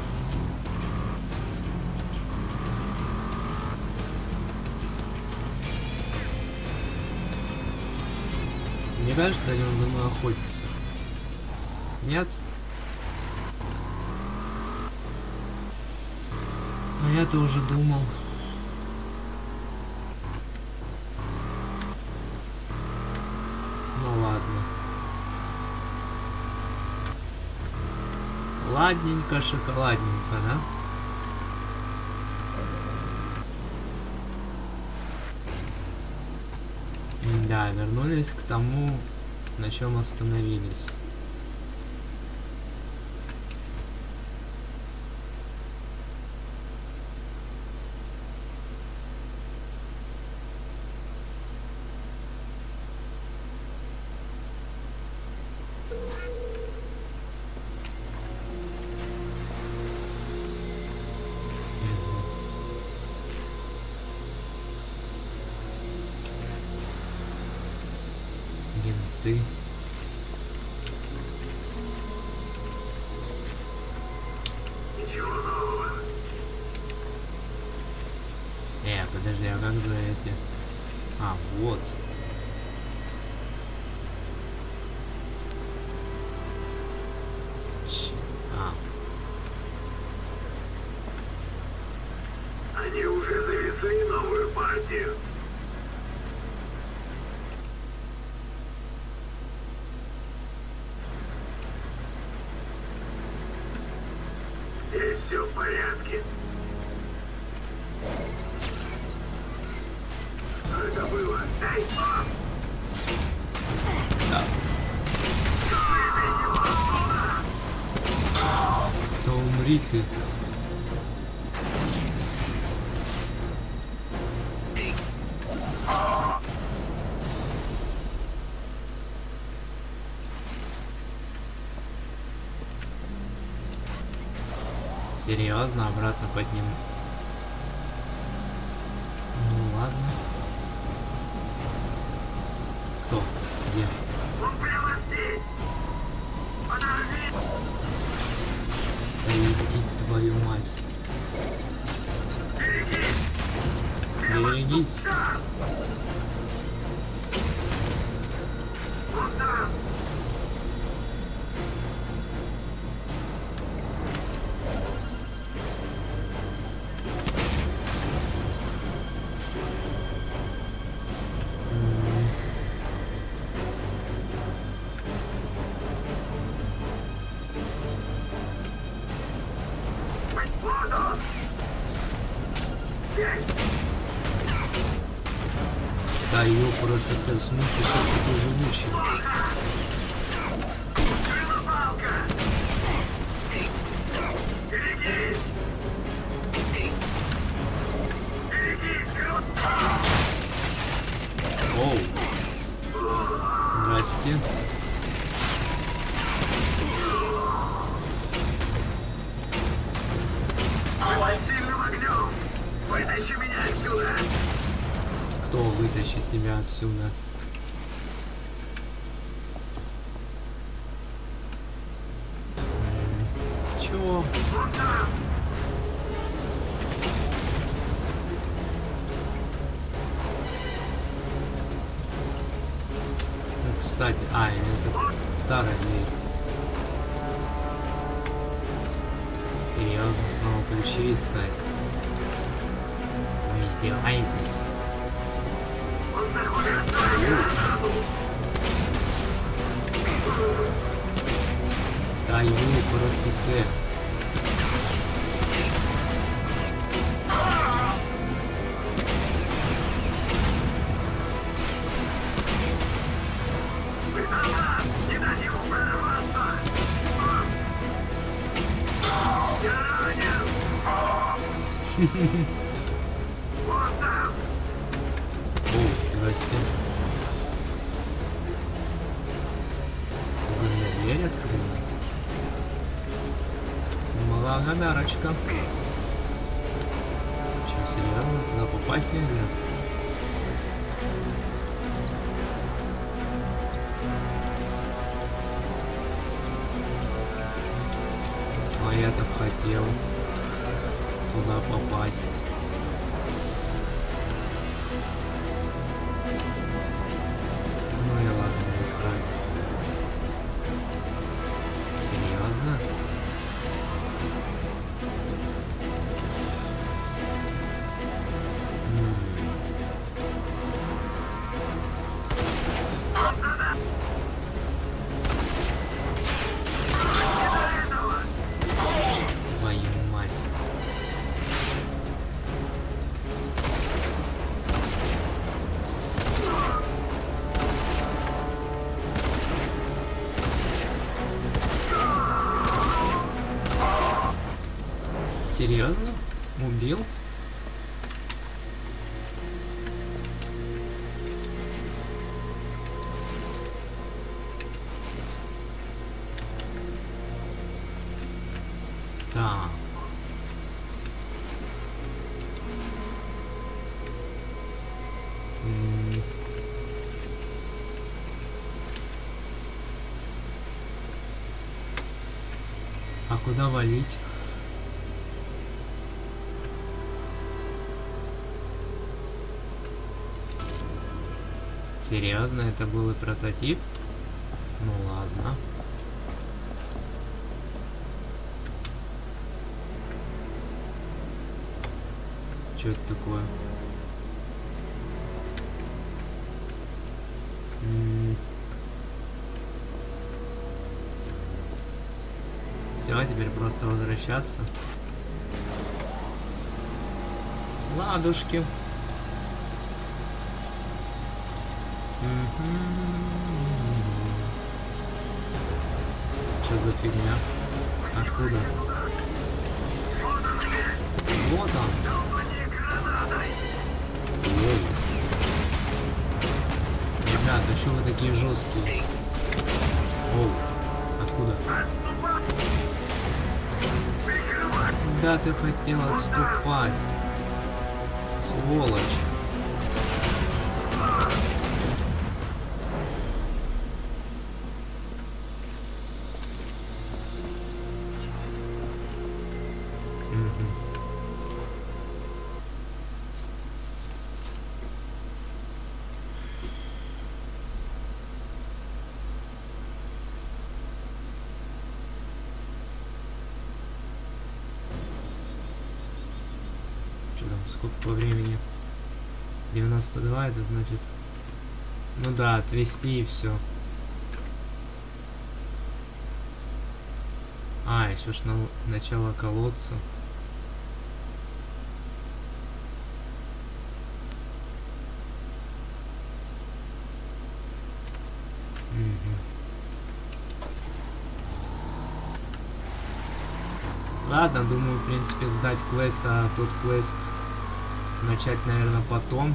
Мне кажется, они он за мной охотится. Нет? Ну я-то уже думал. Ну ладно. Ладненько, шоколадненько, да? Да, вернулись к тому, на чем остановились. Ты. Ничего нового. Э, подожди, а как же эти... А, вот. Ч... А. Они уже завезли новую партию. Здесь все в порядке. Что это было? Эй, а! Да. Что это его? ты. Серьезно, обратно подниму. Ну ладно. Кто? Где? Он прямо здесь! Подожди! Да иди, твою мать. Берегись! Вот там! Да ёпрст, это в смысле, как такой живучий? Оу. Здрасте. Вытащи меня отсюда! Кто вытащит тебя отсюда? Чё? Ну, кстати, а, это старая дверь. Серьезно, снова ключи искать? Вы издеваетесь? Да ю, красоте. О, здрасте. Вы мне дверь открыли? Благодарочка. Че, серьезно? Туда попасть нельзя? А я так хотел туда попасть. Ну и ладно, не срать. Серьезно? Твою мать. Серьезно? Убил? Так. М. А куда валить? Серьезно, это был и прототип? Ну ладно. Что это такое? Все, теперь просто возвращаться. Ладушки. Что за фигня? Откуда? Вот он. Ой. Ребята, что вы такие жесткие? Оу. Откуда? Куда ты хотел отступать? Сволочь. Сколько по времени? девяносто два, это значит... Ну да, отвести и все. А, еще ж на начало колодца. Угу. Ладно, думаю, в принципе, сдать квест, а тот квест начать, наверное, потом.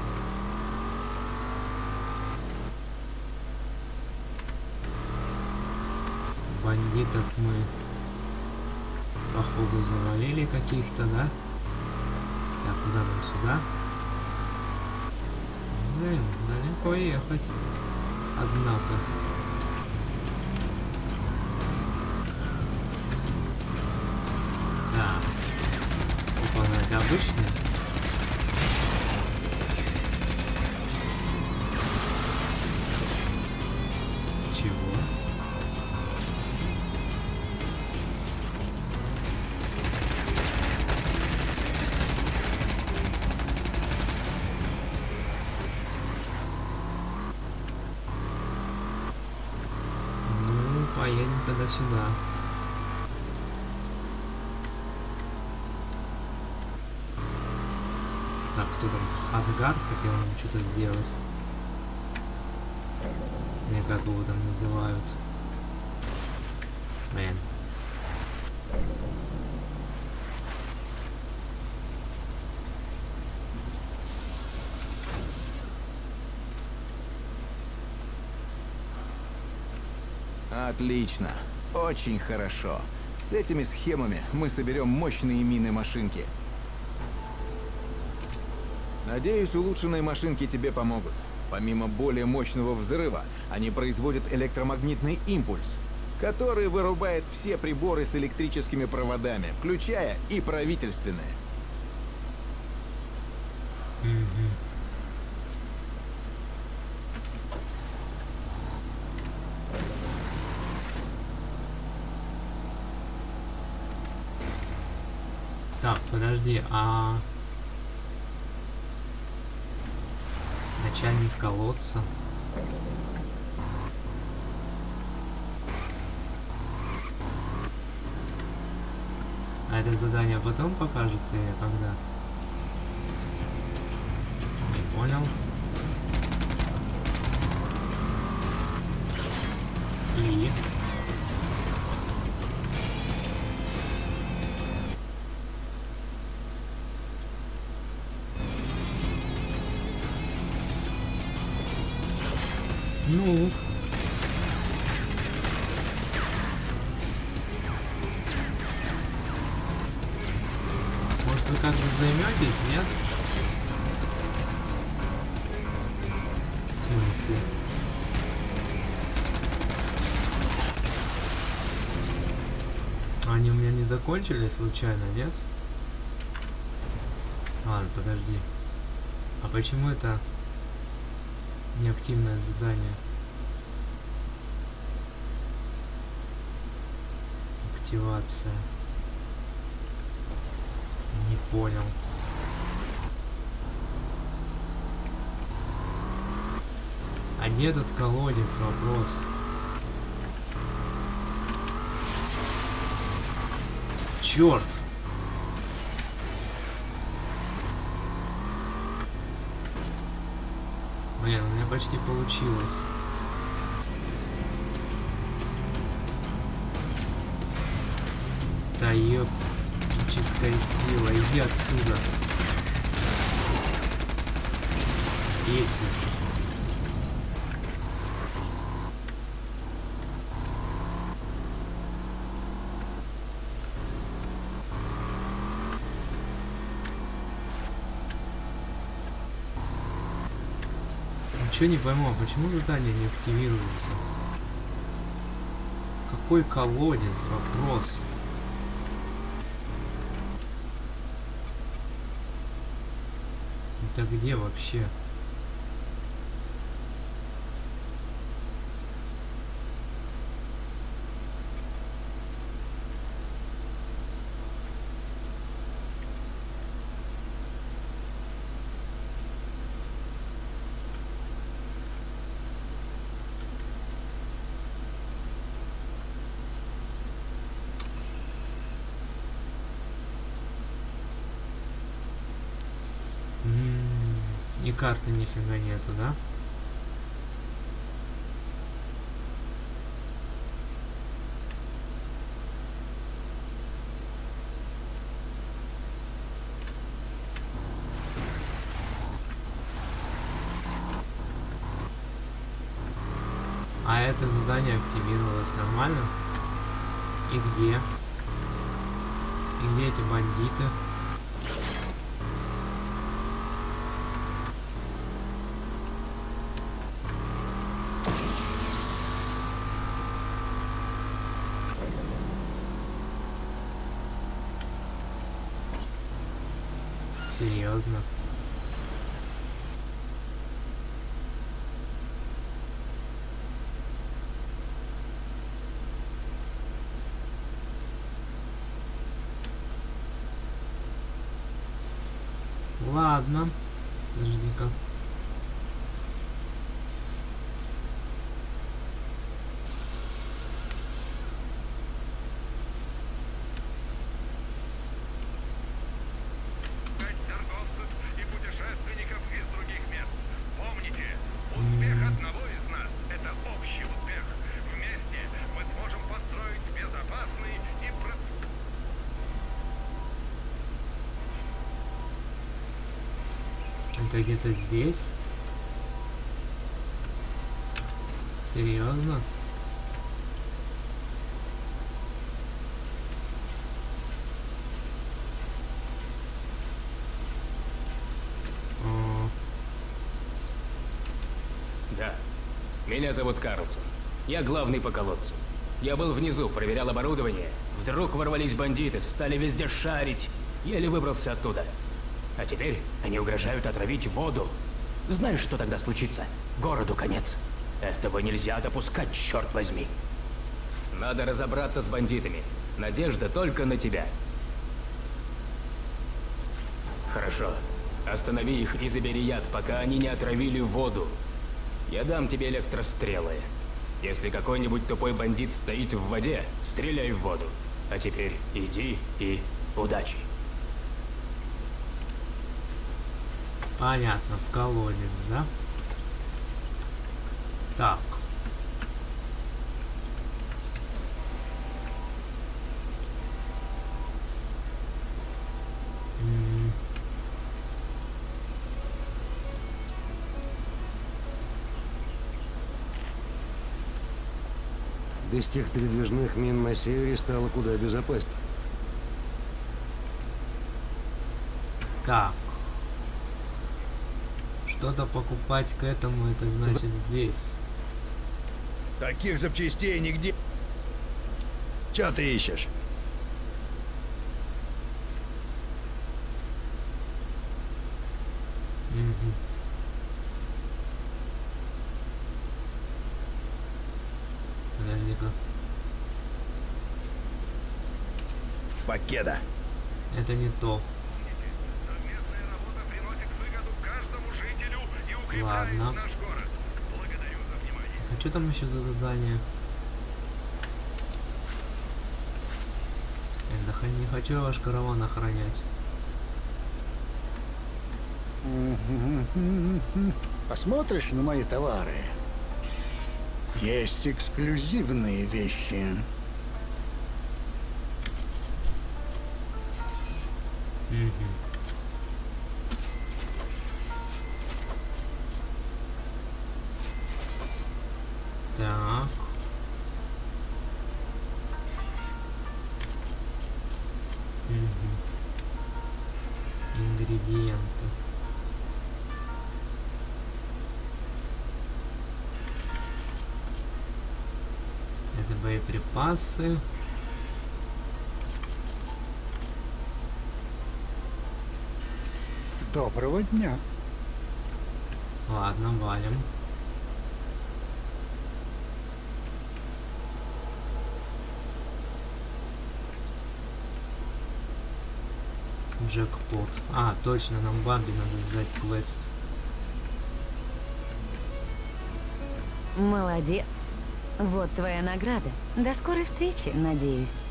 Бандитов мы, походу, завалили каких-то, да? Так, куда нам сюда? Блин, далеко ехать. Однако. Так. Опа, ну это обычный. Поедем тогда сюда. Так, кто там? Хадгард хотел нам что-то сделать. Или как его там называют. Блин. Отлично. Очень хорошо. С этими схемами мы соберем мощные мины-машинки. Надеюсь, улучшенные машинки тебе помогут. Помимо более мощного взрыва, они производят электромагнитный импульс, который вырубает все приборы с электрическими проводами, включая и правительственные. Mm-hmm. Так, подожди, а начальник колодца? А это задание потом покажется или когда? Не понял. И... Ну. Может, вы как-то займетесь, нет? В смысле? Они у меня не закончились случайно, нет? Ладно, подожди. А почему это неактивное задание? Активация. Не понял. А где этот колодец? Вопрос. Черт! Блин, у меня почти получилось. Да ёп, Магическая сила, иди отсюда. Если. Ничего не пойму, а почему задание не активируется? Какой колодец? Вопрос. Это где вообще? И карты нифига нету, да? А это задание активировалось нормально? И где? И где эти бандиты? Серьезно? Ладно, подожди-ка. Это где-то здесь? Серьезно? О. Да. Меня зовут Карлсон. Я главный по колодцу. Я был внизу, проверял оборудование. Вдруг ворвались бандиты, стали везде шарить. Еле выбрался оттуда. А теперь они угрожают отравить воду. Знаешь, что тогда случится? Городу конец. Этого нельзя допускать, черт возьми. Надо разобраться с бандитами. Надежда только на тебя. Хорошо. Останови их и забери яд, пока они не отравили воду. Я дам тебе электрострелы. Если какой-нибудь тупой бандит стоит в воде, стреляй в воду. А теперь иди и удачи. Понятно, в колодец, да? Так. М-м. Без тех передвижных мин на севере стало куда безопаснее. Так. Что-то покупать к этому, это значит здесь. Таких запчастей нигде. Чё ты ищешь? Угу. Подожди-ка. Покеда. Это не то. Ладно. А что там еще за задание? Я не хочу ваш караван охранять. Посмотришь на мои товары? Есть эксклюзивные вещи. Угу. Так. Угу. Ингредиенты. Это боеприпасы. Доброго дня. Ладно, валим. Джекпот. А, точно, нам Бабе надо сдать квест. Молодец. Вот твоя награда. До скорой встречи, надеюсь.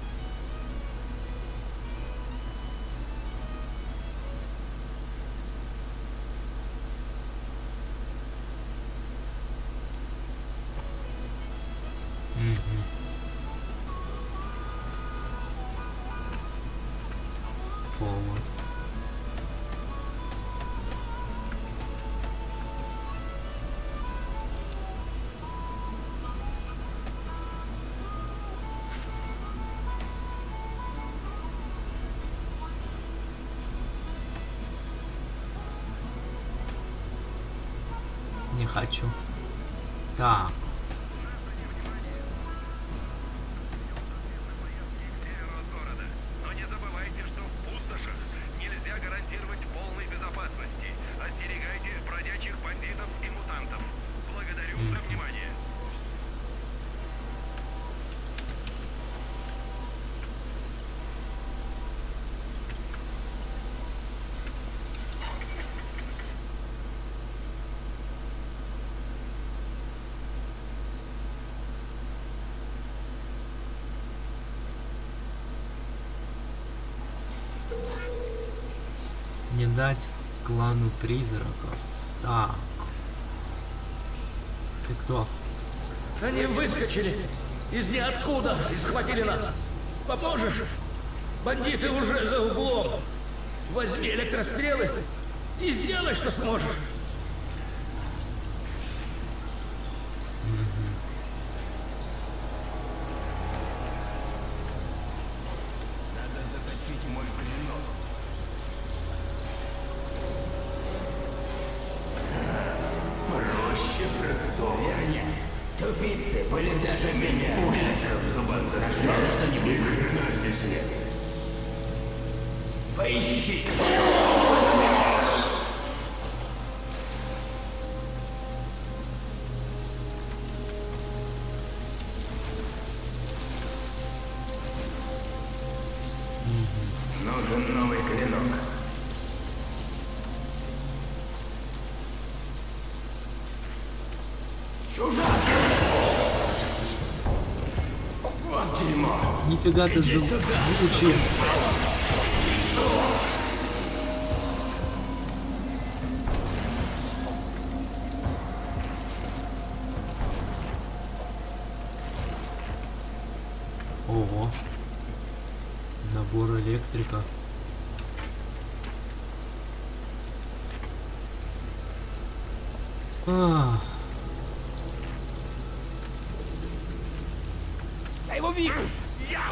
Угу. Forward. Не хочу. Так. Но не забывайте, что в пустошах нельзя гарантировать полной безопасности. Остерегайтесь бродячих бандитов и мутантов. Благодарю за внимание. Не дать клану призраков. Так. Ты кто? Они выскочили из ниоткуда и схватили нас. Поможешь? Бандиты уже за углом. Возьми электрострелы и сделай, что сможешь. Надо заточить мой клинок. Проще простого. Верня. Тупицы были даже меня. В зубах нашел что-нибудь? Ни хрена здесь нет. Поищи. Нужен новый клинок. Чужак! Вот дерьмо! Нифига ты жив... живучий. Ого. Набор электрика. А. Я его вижу! Я!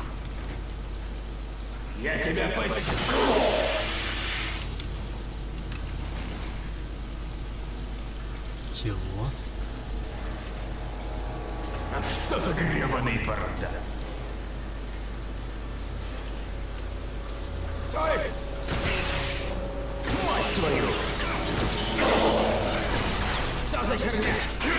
Я тебя почти... Чего? А что за гребаные ворота? Стой! Мать твою! Что за херня?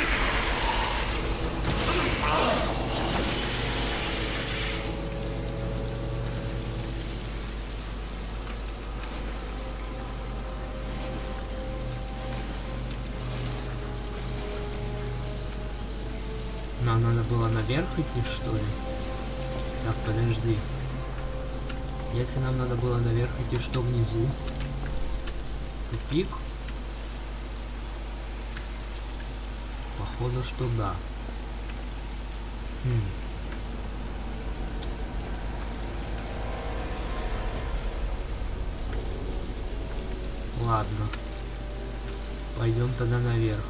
Нам надо было наверх идти, что ли? Так, подожди. Если нам надо было наверх идти, что внизу? Тупик? Походу, что да. Хм. Ладно. Пойдем тогда наверх.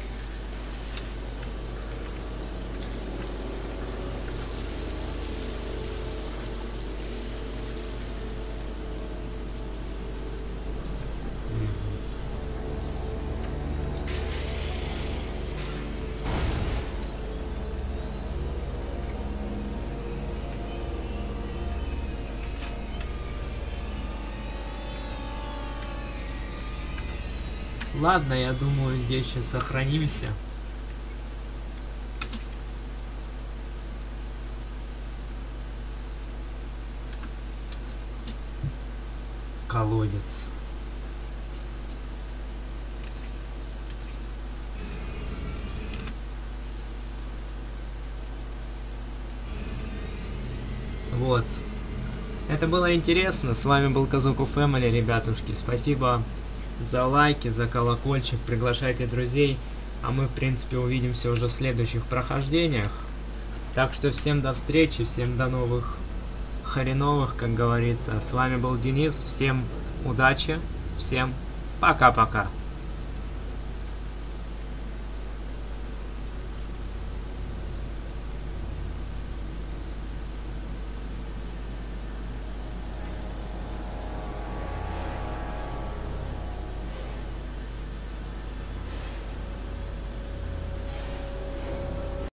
Ладно, я думаю, здесь сейчас сохранимся. Колодец. Вот. Это было интересно. С вами был Казуку Фэмили, ребятушки. Спасибо за лайки, за колокольчик, приглашайте друзей, а мы в принципе увидимся уже в следующих прохождениях. Так что всем до встречи, всем до новых хреновых, как говорится. С вами был Денис, всем удачи, всем пока-пока.